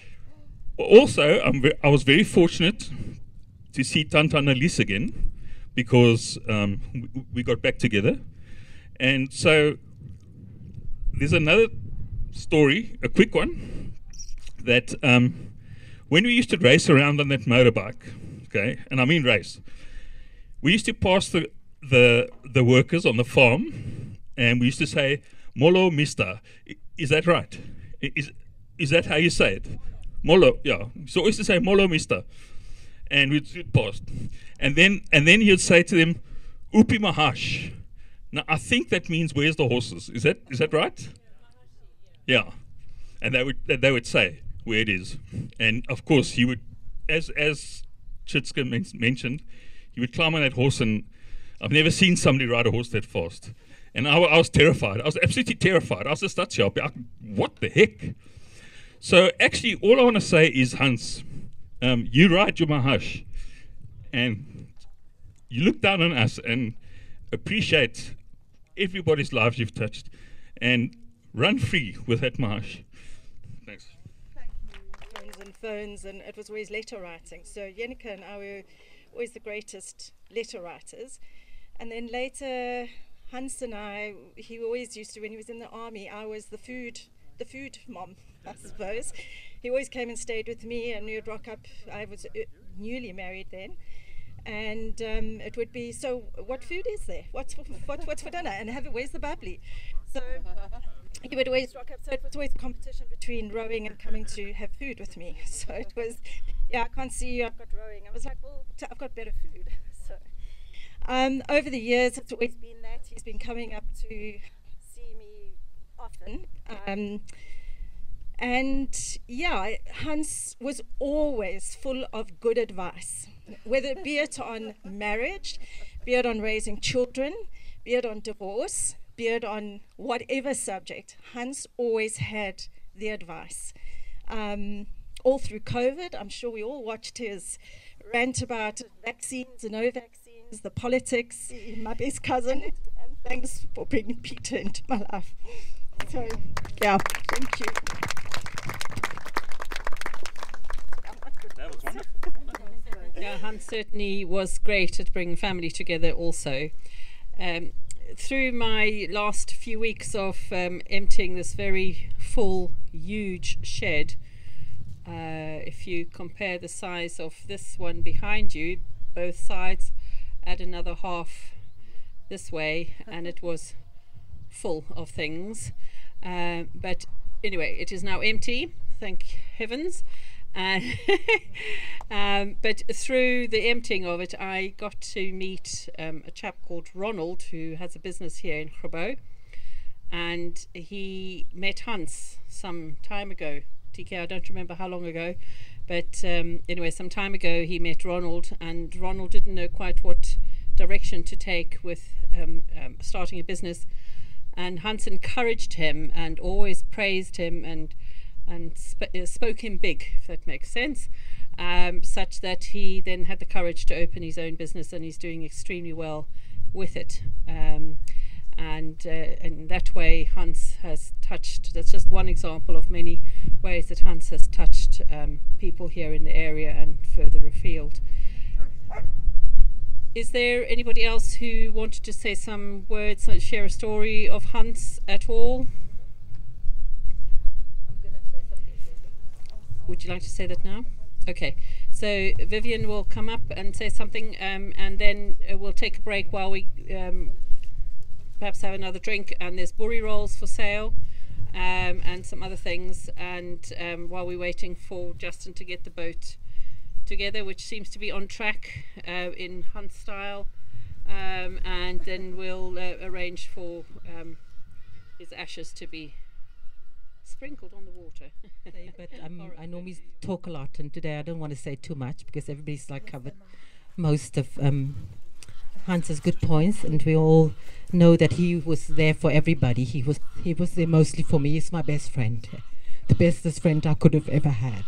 also I'm ve I was very fortunate to see Tanta Annelies again, because um, we, we got back together. And so there's another story, a quick one, that um, when we used to race around on that motorbike, okay, and I mean race, we used to pass the the, the workers on the farm, and we used to say, Molo Mister. Is that right? Is, is that how you say it? Molo, yeah. So we used to say Molo Mister. And we'd, we'd pass. And then, and then he'd say to them, Upi Mahash. Now, I think that means, where's the horses? Is that, is that right? Yeah. And they would, they would say where it is. And of course, he would, as, as Chitska men mentioned, he would climb on that horse, and I've never seen somebody ride a horse that fast. And I, I was terrified. I was absolutely terrified. I was just that sharp. I, what the heck? So actually, all I want to say is, Hans, um, you ride your Mahash, and you look down on us and appreciate everybody's lives you've touched, and run free with that Mahash. Thanks. Thank you. Phones and phones, and it was always letter writing. So Jenica and I were always the greatest letter writers. And then later, Hans and I, he always used to, when he was in the army, I was the food, the food mom, I suppose. He always came and stayed with me, and we would rock up. I was uh, newly married then. And um, it would be, so what food is there? What's for, what, what's for dinner? And have it, where's the bubbly? So he would always rock up. So it was always a competition between rowing and coming to have food with me. So it was, yeah, I can't see you, I've got rowing. I was like, well, t I've got better food. So um, over the years, it's always been that. He's been coming up to see me often. Um, and yeah, Hans was always full of good advice, whether it be it on marriage, be it on raising children, be it on divorce, be it on whatever subject. Hans always had the advice. Um, all through COVID, I'm sure we all watched his rant about vaccines and no vaccines, the politics, my best cousin, and thanks for bringing Peter into my life. So, yeah, thank you. That was wonderful. Yeah, Hans certainly was great at bringing family together also. Um, through my last few weeks of um, emptying this very full, huge shed, uh, if you compare the size of this one behind you, both sides, add another half this way, and it was full of things. Uh, but anyway, it is now empty, thank heavens. Uh, um, but through the emptying of it, I got to meet um, a chap called Ronald, who has a business here in Grabouw, and he met Hans some time ago. T K, I don't remember how long ago, but um, anyway, some time ago he met Ronald, and Ronald didn't know quite what direction to take with um, um, starting a business, and Hans encouraged him and always praised him and and sp uh, spoke him big, if that makes sense, um, such that he then had the courage to open his own business, and he's doing extremely well with it. Um, and uh, in that way, Hans has touched, that's just one example of many ways that Hans has touched um, people here in the area and further afield. Is there anybody else who wanted to say some words, uh, share a story of Hans at all? Would you like to say that now? Okay, so Vivian will come up and say something, um, and then uh, we'll take a break while we um, perhaps have another drink, and there's burry rolls for sale um, and some other things, and um, while we're waiting for Justin to get the boat together, which seems to be on track uh, in Hunt style, um, and then we'll uh, arrange for um, his ashes to be sprinkled on the water. But um, I normally talk a lot, and today I don't want to say too much because everybody's like covered most of um, Hans's good points, and we all know that he was there for everybody. He was he was there mostly for me. He's my best friend, the bestest friend I could have ever had.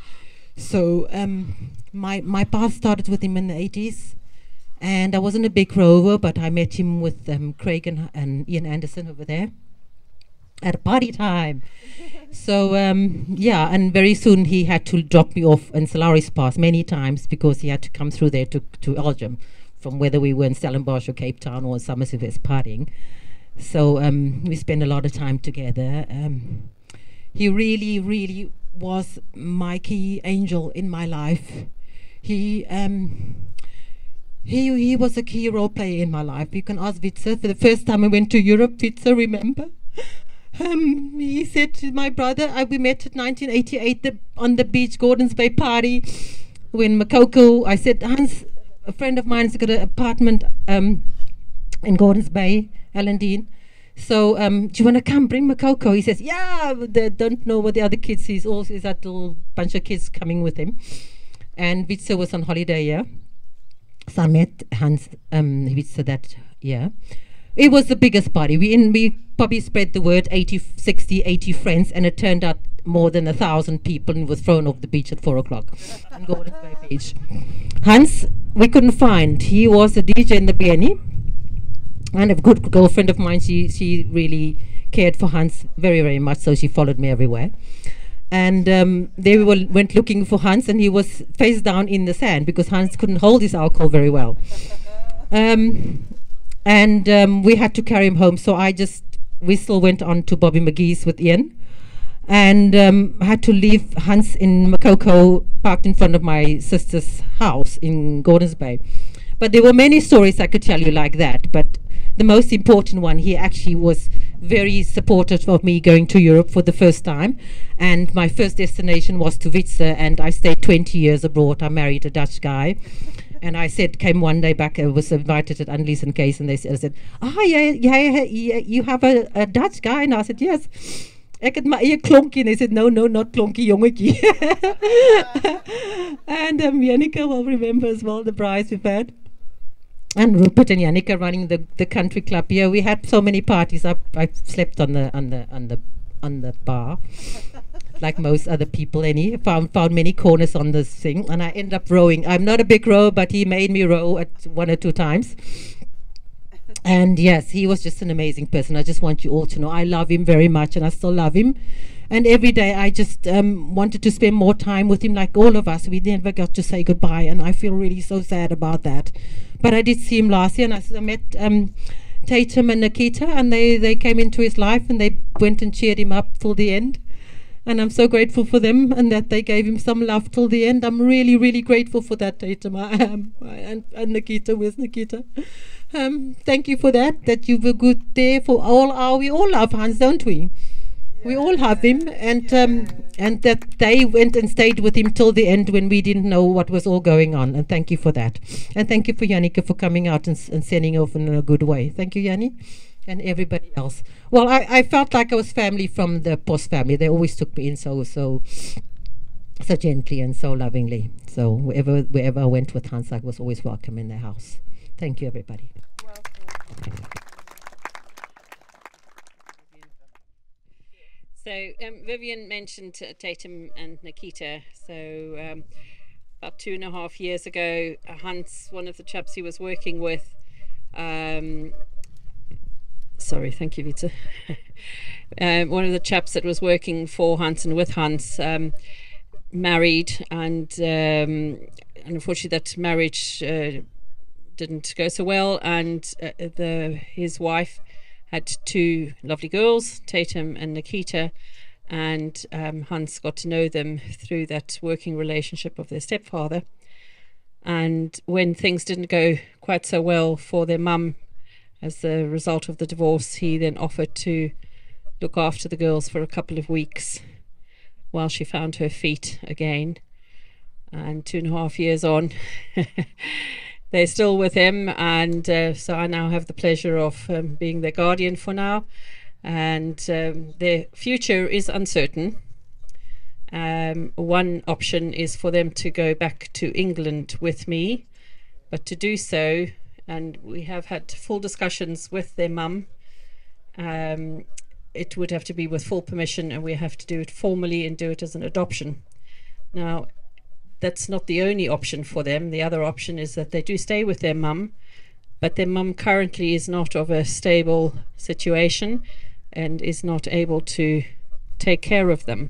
So um, my my path started with him in the eighties, and I wasn't a big rover, but I met him with um, Craig and, and Ian Anderson over there at a party time. So um, yeah, and very soon he had to drop me off in Solaris Pass many times because he had to come through there to, to Elgin from whether we were in Stellenbosch or Cape Town or Somerset West partying. So um, we spent a lot of time together. Um, he really, really was my key angel in my life. He um, he he was a key role player in my life. You can ask Wietze. For the first time I went to Europe, Wietze, remember? Um, he said to my brother, I, we met in nineteen eighty-eight the, on the beach, Gordons Bay party, when Makoko, I said, Hans, a friend of mine's got an apartment um, in Gordons Bay, Alan Dean. So, um, do you want to come bring Makoko? He says, yeah, they don't know what the other kids, he's also, he's that little bunch of kids coming with him. And Wietze was on holiday, yeah. So I met Hans, um, Wietze that year. It was the biggest party. We, in, we probably spread the word, eighty, sixty, eighty friends, and it turned out more than a thousand people and was thrown off the beach at four o'clock on Gordons Bay Beach. Hans, we couldn't find. He was a D J in the B N E, and a good girlfriend of mine. She, she really cared for Hans very, very much, so she followed me everywhere. And um, they were, went looking for Hans, and he was face down in the sand because Hans couldn't hold his alcohol very well. Um, and um, we had to carry him home, so I just, we still went on to Bobby McGee's with Ian, and um, had to leave Hans in Makoko, parked in front of my sister's house in Gordons Bay. But there were many stories I could tell you like that, but the most important one, he actually was very supportive of me going to Europe for the first time, and my first destination was to Wietze, and I stayed twenty years abroad. I married a Dutch guy, and I said, came one day back, I was invited at Annelies and Case, and they said, I said, ah, yeah, yeah, yeah, you have a, a Dutch guy? And I said, yes. Ek het my eie klonkie, and they said, no, no, not klonkie, jongetjie. And um, Jannika will remember as well the brides we've had. And Rupert and Jannika running the, the country club here. We had so many parties. I I slept on the on the on the on the bar, like most other people. Any found found many corners on this thing, and I ended up rowing. I'm not a big rower, but he made me row at one or two times. And yes, he was just an amazing person. I just want you all to know I love him very much, and I still love him. And every day I just um, wanted to spend more time with him, like all of us. We never got to say goodbye, and I feel really so sad about that. But I did see him last year, and I, I met um, Tatum and Nikita, and they, they came into his life, and they went and cheered him up till the end. And I'm so grateful for them, and that they gave him some love till the end. I'm really, really grateful for that, Tatum. I am. And, and Nikita, where's Nikita? Um, thank you for that, that you were good there for all our, we all love Hans, don't we? we all have him, and um, and that they went and stayed with him till the end when we didn't know what was all going on. And thank you for that. And thank you for Janneke for coming out and, s- and sending off in a good way. Thank you, Jannie, and everybody else. Well, I, I felt like I was family from the Post family. They always took me in so so so gently and so lovingly. So wherever wherever I went with Hans, I was always welcome in their house. Thank you, everybody. So um, Vivian mentioned uh, Tatum and Nikita. So um, about two and a half years ago, uh, Hans, one of the chaps he was working with, um, sorry, thank you, Wietze. um, one of the chaps that was working for Hans and with Hans um, married, and, um, and unfortunately that marriage uh, didn't go so well, and uh, the his wife had two lovely girls, Tatum and Nikita, and um, Hans got to know them through that working relationship of their stepfather. And when things didn't go quite so well for their mum as a result of the divorce, he then offered to look after the girls for a couple of weeks while she found her feet again. And two and a half years on, they're still with him, and uh, so I now have the pleasure of um, being their guardian for now, and um, their future is uncertain. Um, one option is for them to go back to England with me, but to do so, and we have had full discussions with their mum, um, it would have to be with full permission, and we have to do it formally and do it as an adoption. Now, that's not the only option for them. The other option is that they do stay with their mum, but their mum currently is not of a stable situation and is not able to take care of them.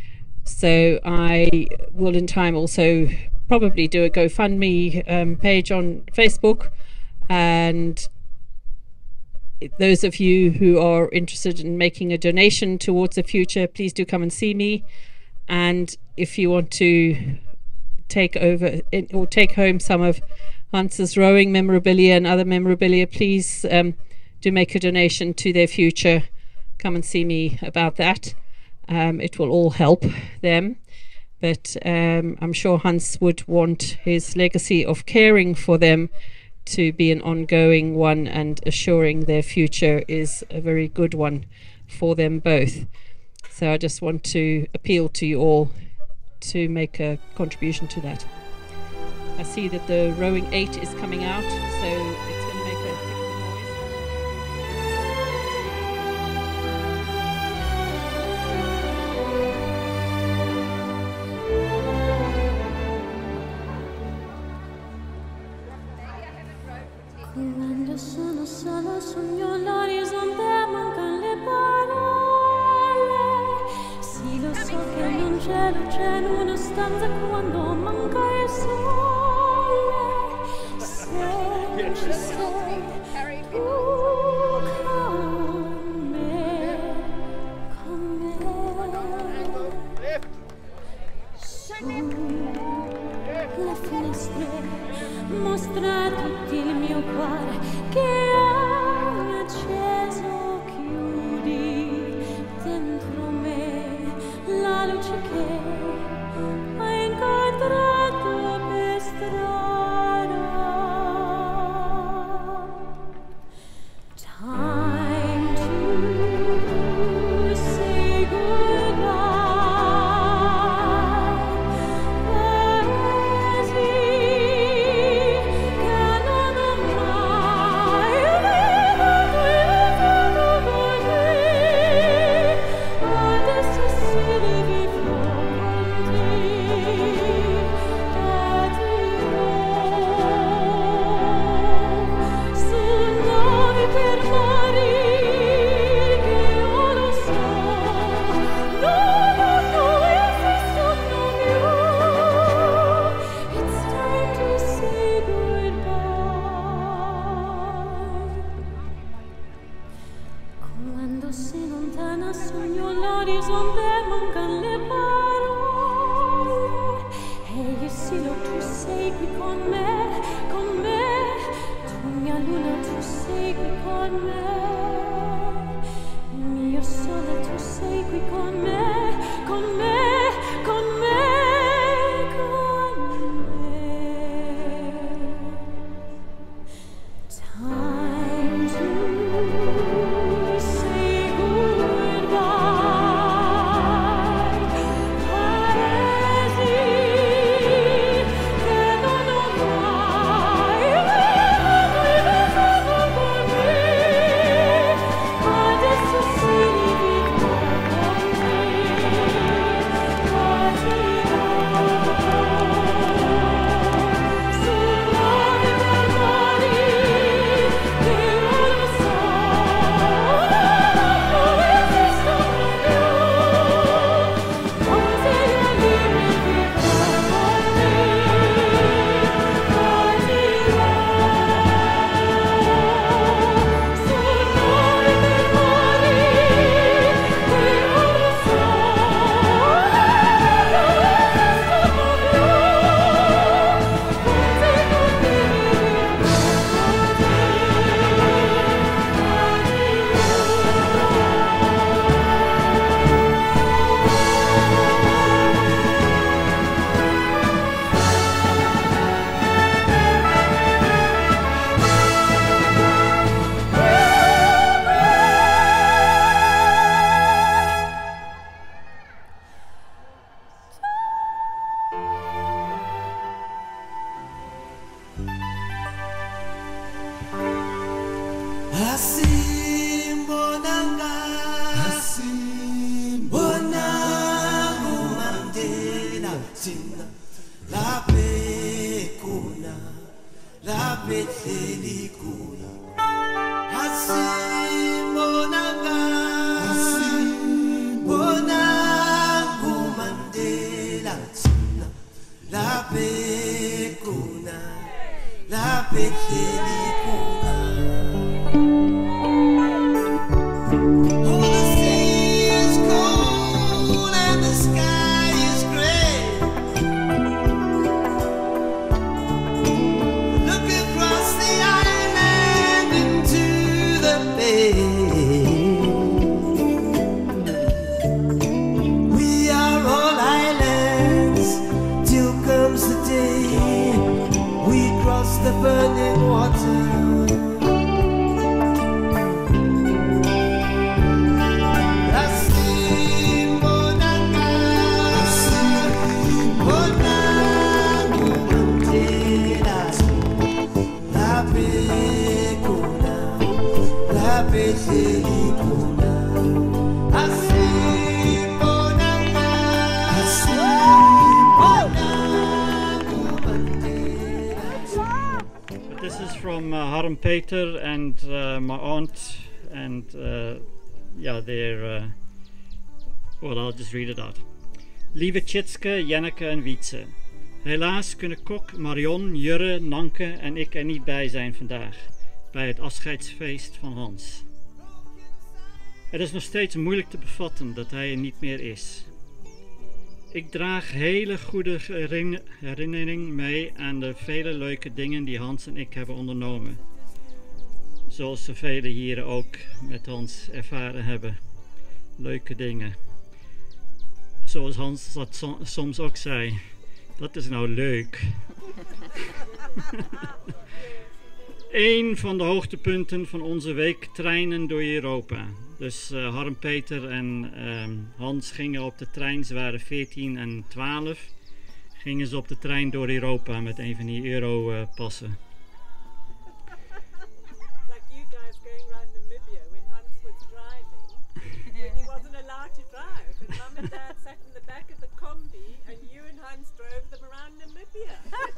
So I will in time also probably do a GoFundMe um, page on Facebook, and those of you who are interested in making a donation towards the future, please do come and see me. And if you want to take over in, or take home some of Hans's rowing memorabilia and other memorabilia, please um, do make a donation to their future. Come and see me about that. Um, it will all help them, but um, I'm sure Hans would want his legacy of caring for them to be an ongoing one, and assuring their future is a very good one for them both. So I just want to appeal to you all to make a contribution to that. I see that the rowing eight is coming out, so it's going to make a big Quando sono sola sogno l'orizzonte, mancano le parole. Sì, lo so che non c'è luce in una stanza quando manca il sole. Se ci sei tu con me, con me. Su le finestre mostra a tutti il mio cuore che hai acceso, chiudi dentro me la luce che hai incontrato per strada. Time to say goodbye. Quando sei lontana sogno l'orizzonte, mancano le parole. E io sì, lo tu sei qui con me, con me. Tu mia luna, tu sei qui con me. Mio sole, tu sei qui La pecuna, la petelicuna, Asimonanga, Asimonangu Mandela, la pecuna, la petelicuna. Oh, the sea is cold and the sky is gray. Look across the island into the bay. We are all islands till comes the day we cross the burning water. This is from uh, Harm Peter and uh, my aunt, and uh, yeah, they're. Uh, well, I'll just read it out. Lieve Tjitske, Janneke en Wietze. Helaas kunnen Kok, Marion, Jurre, Nanke en ik er niet bij zijn vandaag, bij het afscheidsfeest van Hans. Het is nog steeds moeilijk te bevatten dat hij er niet meer is. Ik draag hele goede herinnering mee aan de vele leuke dingen die Hans en ik hebben ondernomen. Zoals de velen hier ook met Hans ervaren hebben. Leuke dingen. Zoals Hans dat so- soms ook zei. Dat is nou leuk. Eén van de hoogtepunten van onze week treinen door Europa. Dus uh, Harm Peter en um, Hans gingen op de trein, ze waren veertien en twaalf. Gingen ze op de trein door Europa met een van die europassen. Like you guys going around Namibia when Hans was driving, when he wasn't allowed to drive. And Mum and Dad sat in the back of the combi and you and Hans drove them around Namibia.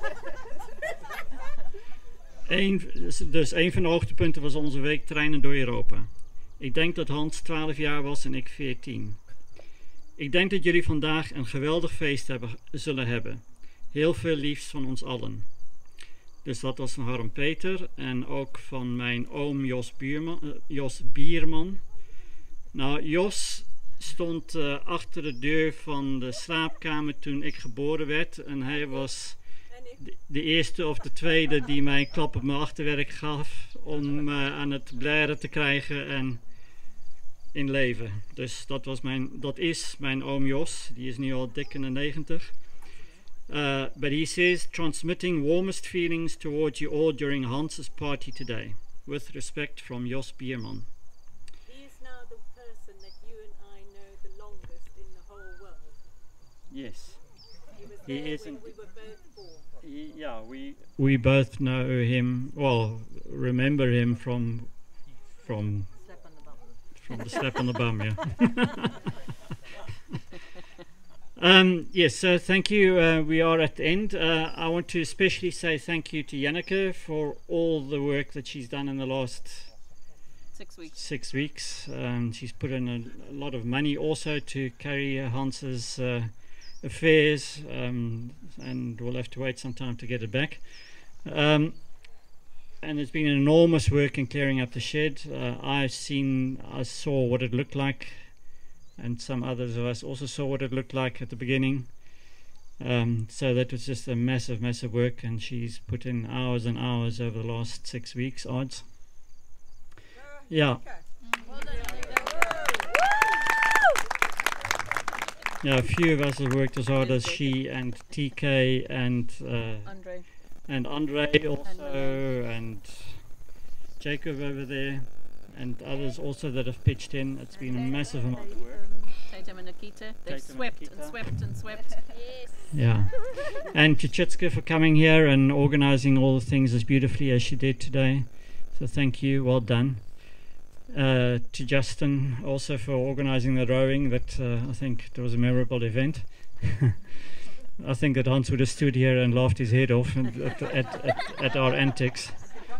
Eén, dus een van de hoogtepunten was onze week treinen door Europa. Ik denk dat Hans twaalf jaar was en ik veertien. Ik denk dat jullie vandaag een geweldig feest hebben, zullen hebben. Heel veel liefs van ons allen. Dus dat was van Harm Peter en ook van mijn oom Jos, Buurman, uh, Jos Bierman. Nou, Jos stond uh, achter de deur van de slaapkamer toen ik geboren werd. En hij was de, de eerste of de tweede die mij een klap op mijn achterwerk gaf om uh, aan het blaren te krijgen en in leven. Dus dat, was mijn, dat is mijn oom Jos, die is nu al dik in de negentig. Uh, but he says, transmitting warmest feelings towards you all during Hans's party today. With respect from Jos Bierman. He is now the person that you and I know the longest in the whole world. Yes. He was He there is when in- we were both born. He, yeah, we we both know him. Well, remember him from from from the slap on the bum. Yeah. um, yes. So thank you. Uh, we are at the end. Uh, I want to especially say thank you to Janneke for all the work that she's done in the last Six weeks. Six weeks. Um, she's put in a, a lot of money also to carry uh, Hans's uh, affairs, um, and we'll have to wait some time to get it back. Um, and there's been enormous work in clearing up the shed. Uh, I've seen, I saw what it looked like, and some others of us also saw what it looked like at the beginning. Um, so that was just a massive, massive work, and she's put in hours and hours over the last six weeks, odds. Yeah. Yeah, a few of us have worked as hard as she and T K and uh, Andre. and Andre also, and Jacob over there, and others also that have pitched in. It's been a massive amount of work. Tatum and Nikita. They've Tatum and swept and, Nikita. swept and swept. Yes. Yeah, and to Chitska for coming here and organising all the things as beautifully as she did today. So thank you, well done. Uh, to Justin also for organising the rowing. That uh, I think it was a memorable event. I think that Hans would have stood here and laughed his head off and at, at, at, at our antics.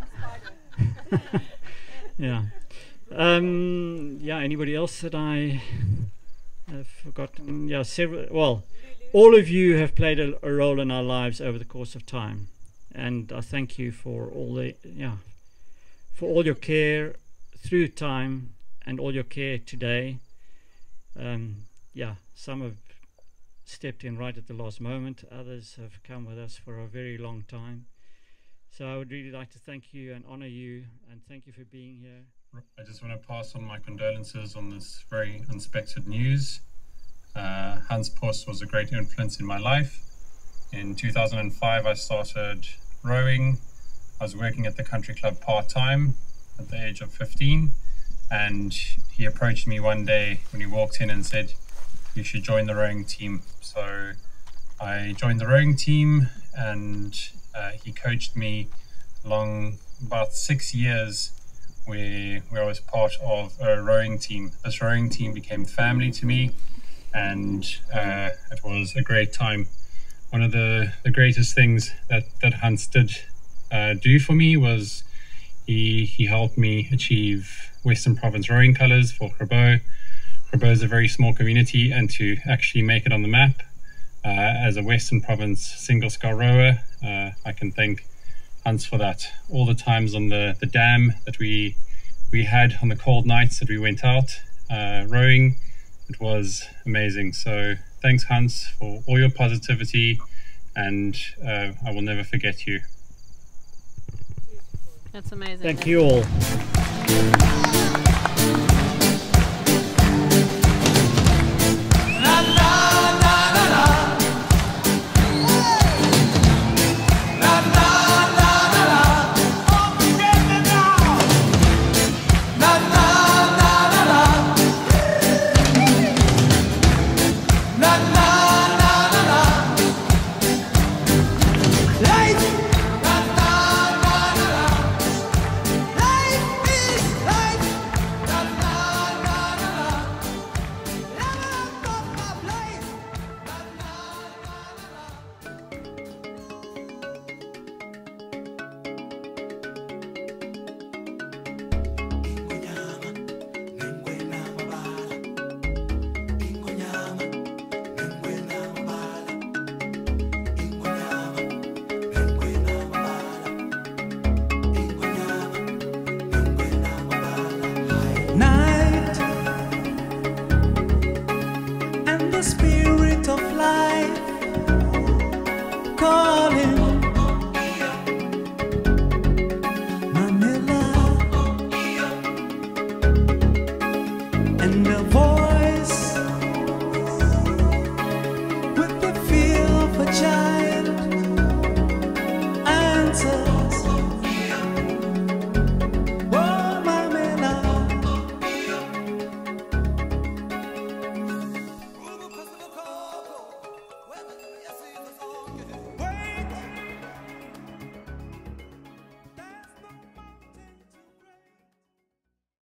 Yeah. Um, yeah, anybody else that I have forgotten? Yeah, several. Well, all of you have played a, a role in our lives over the course of time. And I thank you for all the, yeah, for all your care through time and all your care today. Um, yeah, some have stepped in right at the last moment. Others have come with us for a very long time. So I would really like to thank you and honor you and thank you for being here. I just want to pass on my condolences on this very unexpected news. Uh, Hans Post was a great influence in my life. In two thousand five, I started rowing. I was working at the country club part-time at the age of fifteen, and he approached me one day when he walked in and said, "You should join the rowing team." So I joined the rowing team, and uh, he coached me along about six years where, where I was part of a rowing team. This rowing team became family to me, and uh, it was a great time. One of the, the greatest things that, that Hans did uh, do for me was he, he helped me achieve Western Province rowing colours for Grabouw. Grabouw is a very small community, and to actually make it on the map uh, as a Western Province single scull rower, uh, I can thank Hans for that. All the times on the, the dam that we we had on the cold nights that we went out uh, rowing, it was amazing. So thanks, Hans, for all your positivity, and uh, I will never forget you. That's amazing. Thank you all. Spirit of life calling